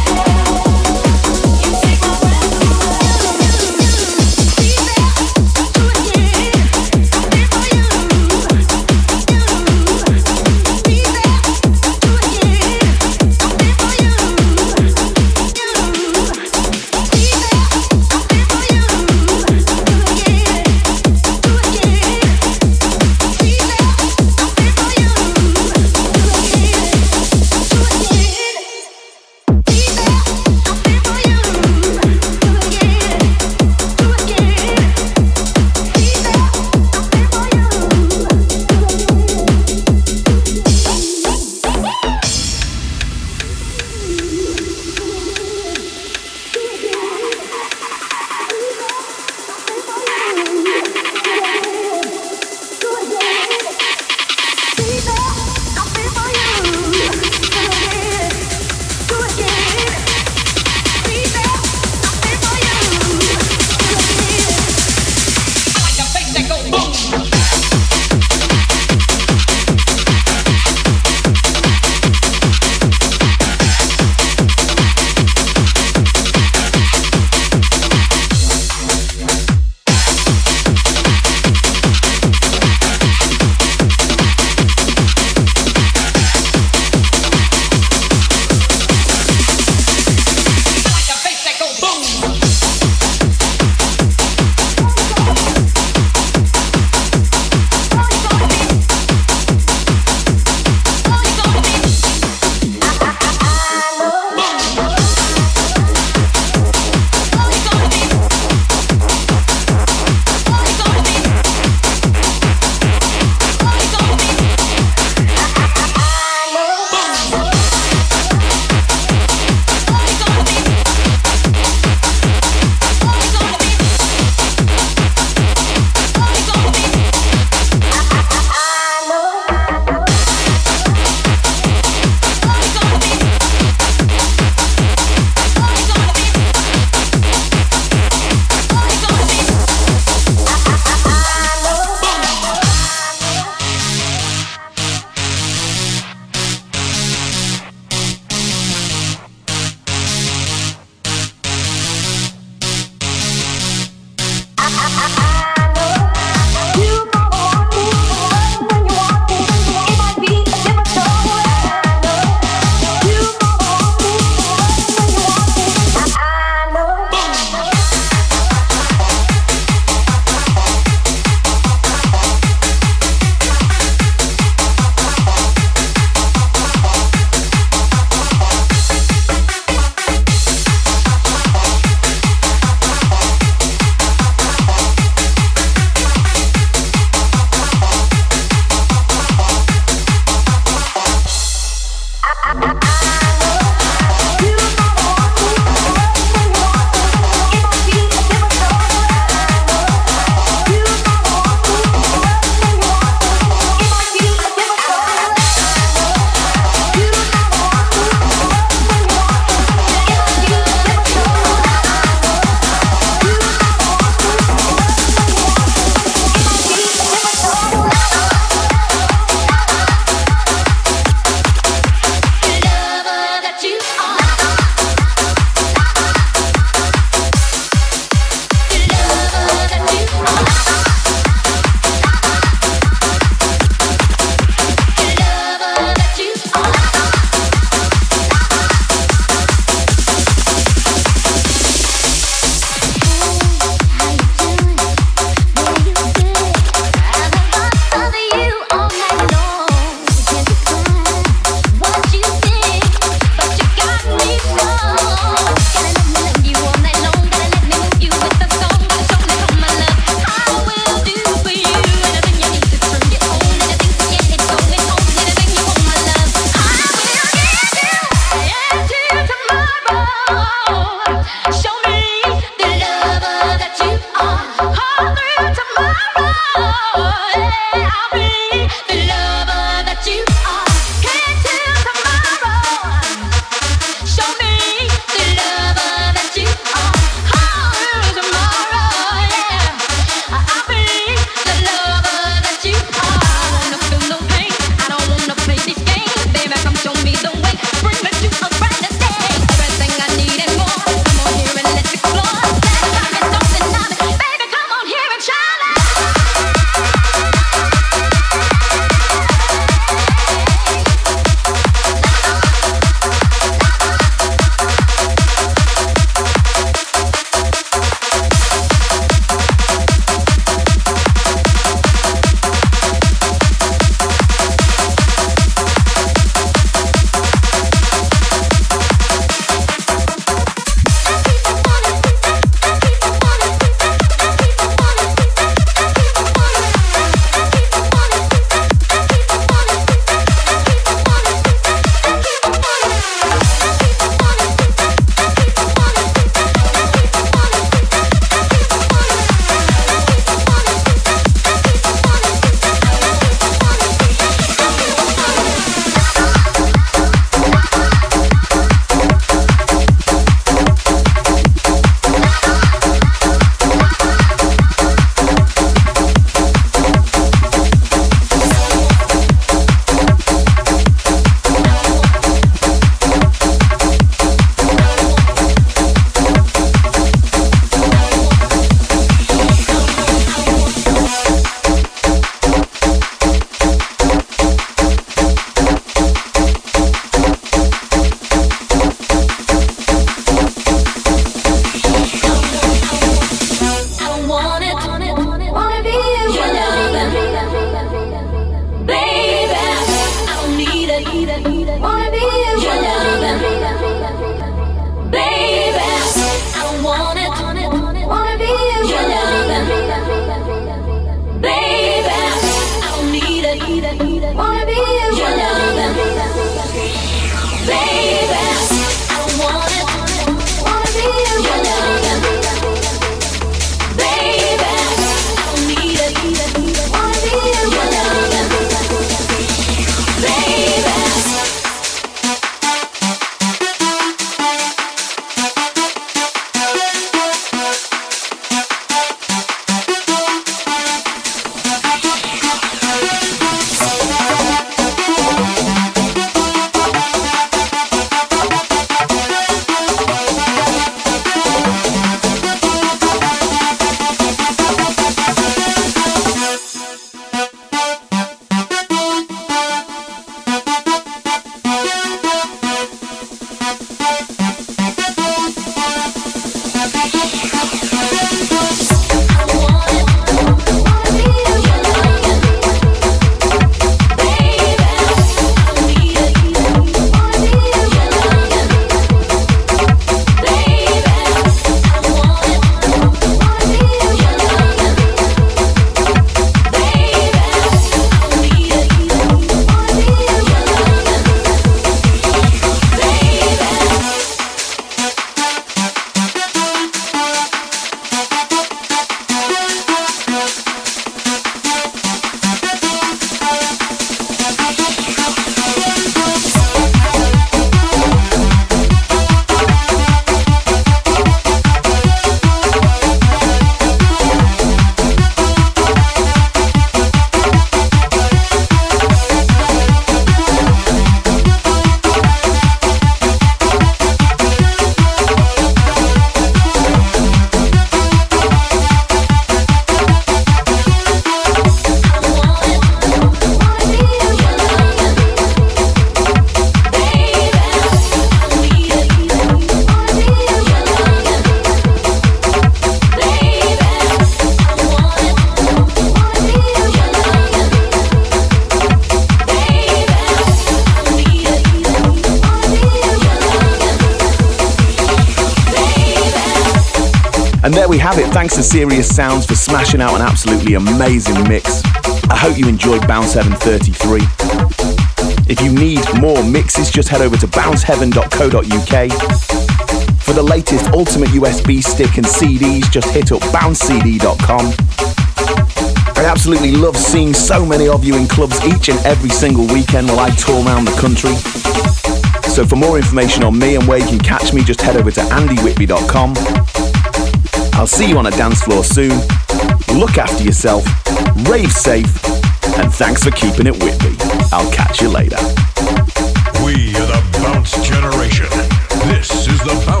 And there we have it. Thanks to Serious Sounds for smashing out an absolutely amazing mix. I hope you enjoyed Bounce Heaven 33. If you need more mixes, just head over to bounceheaven.co.uk. For the latest ultimate USB stick and CDs, just hit up bouncecd.com. I absolutely love seeing so many of you in clubs each and every single weekend while I tour around the country. So for more information on me and where you can catch me, just head over to andywhitby.com. I'll see you on a dance floor soon. Look after yourself, rave safe, and thanks for keeping it with me. I'll catch you later. We are the Bounce Generation. This is the Bounce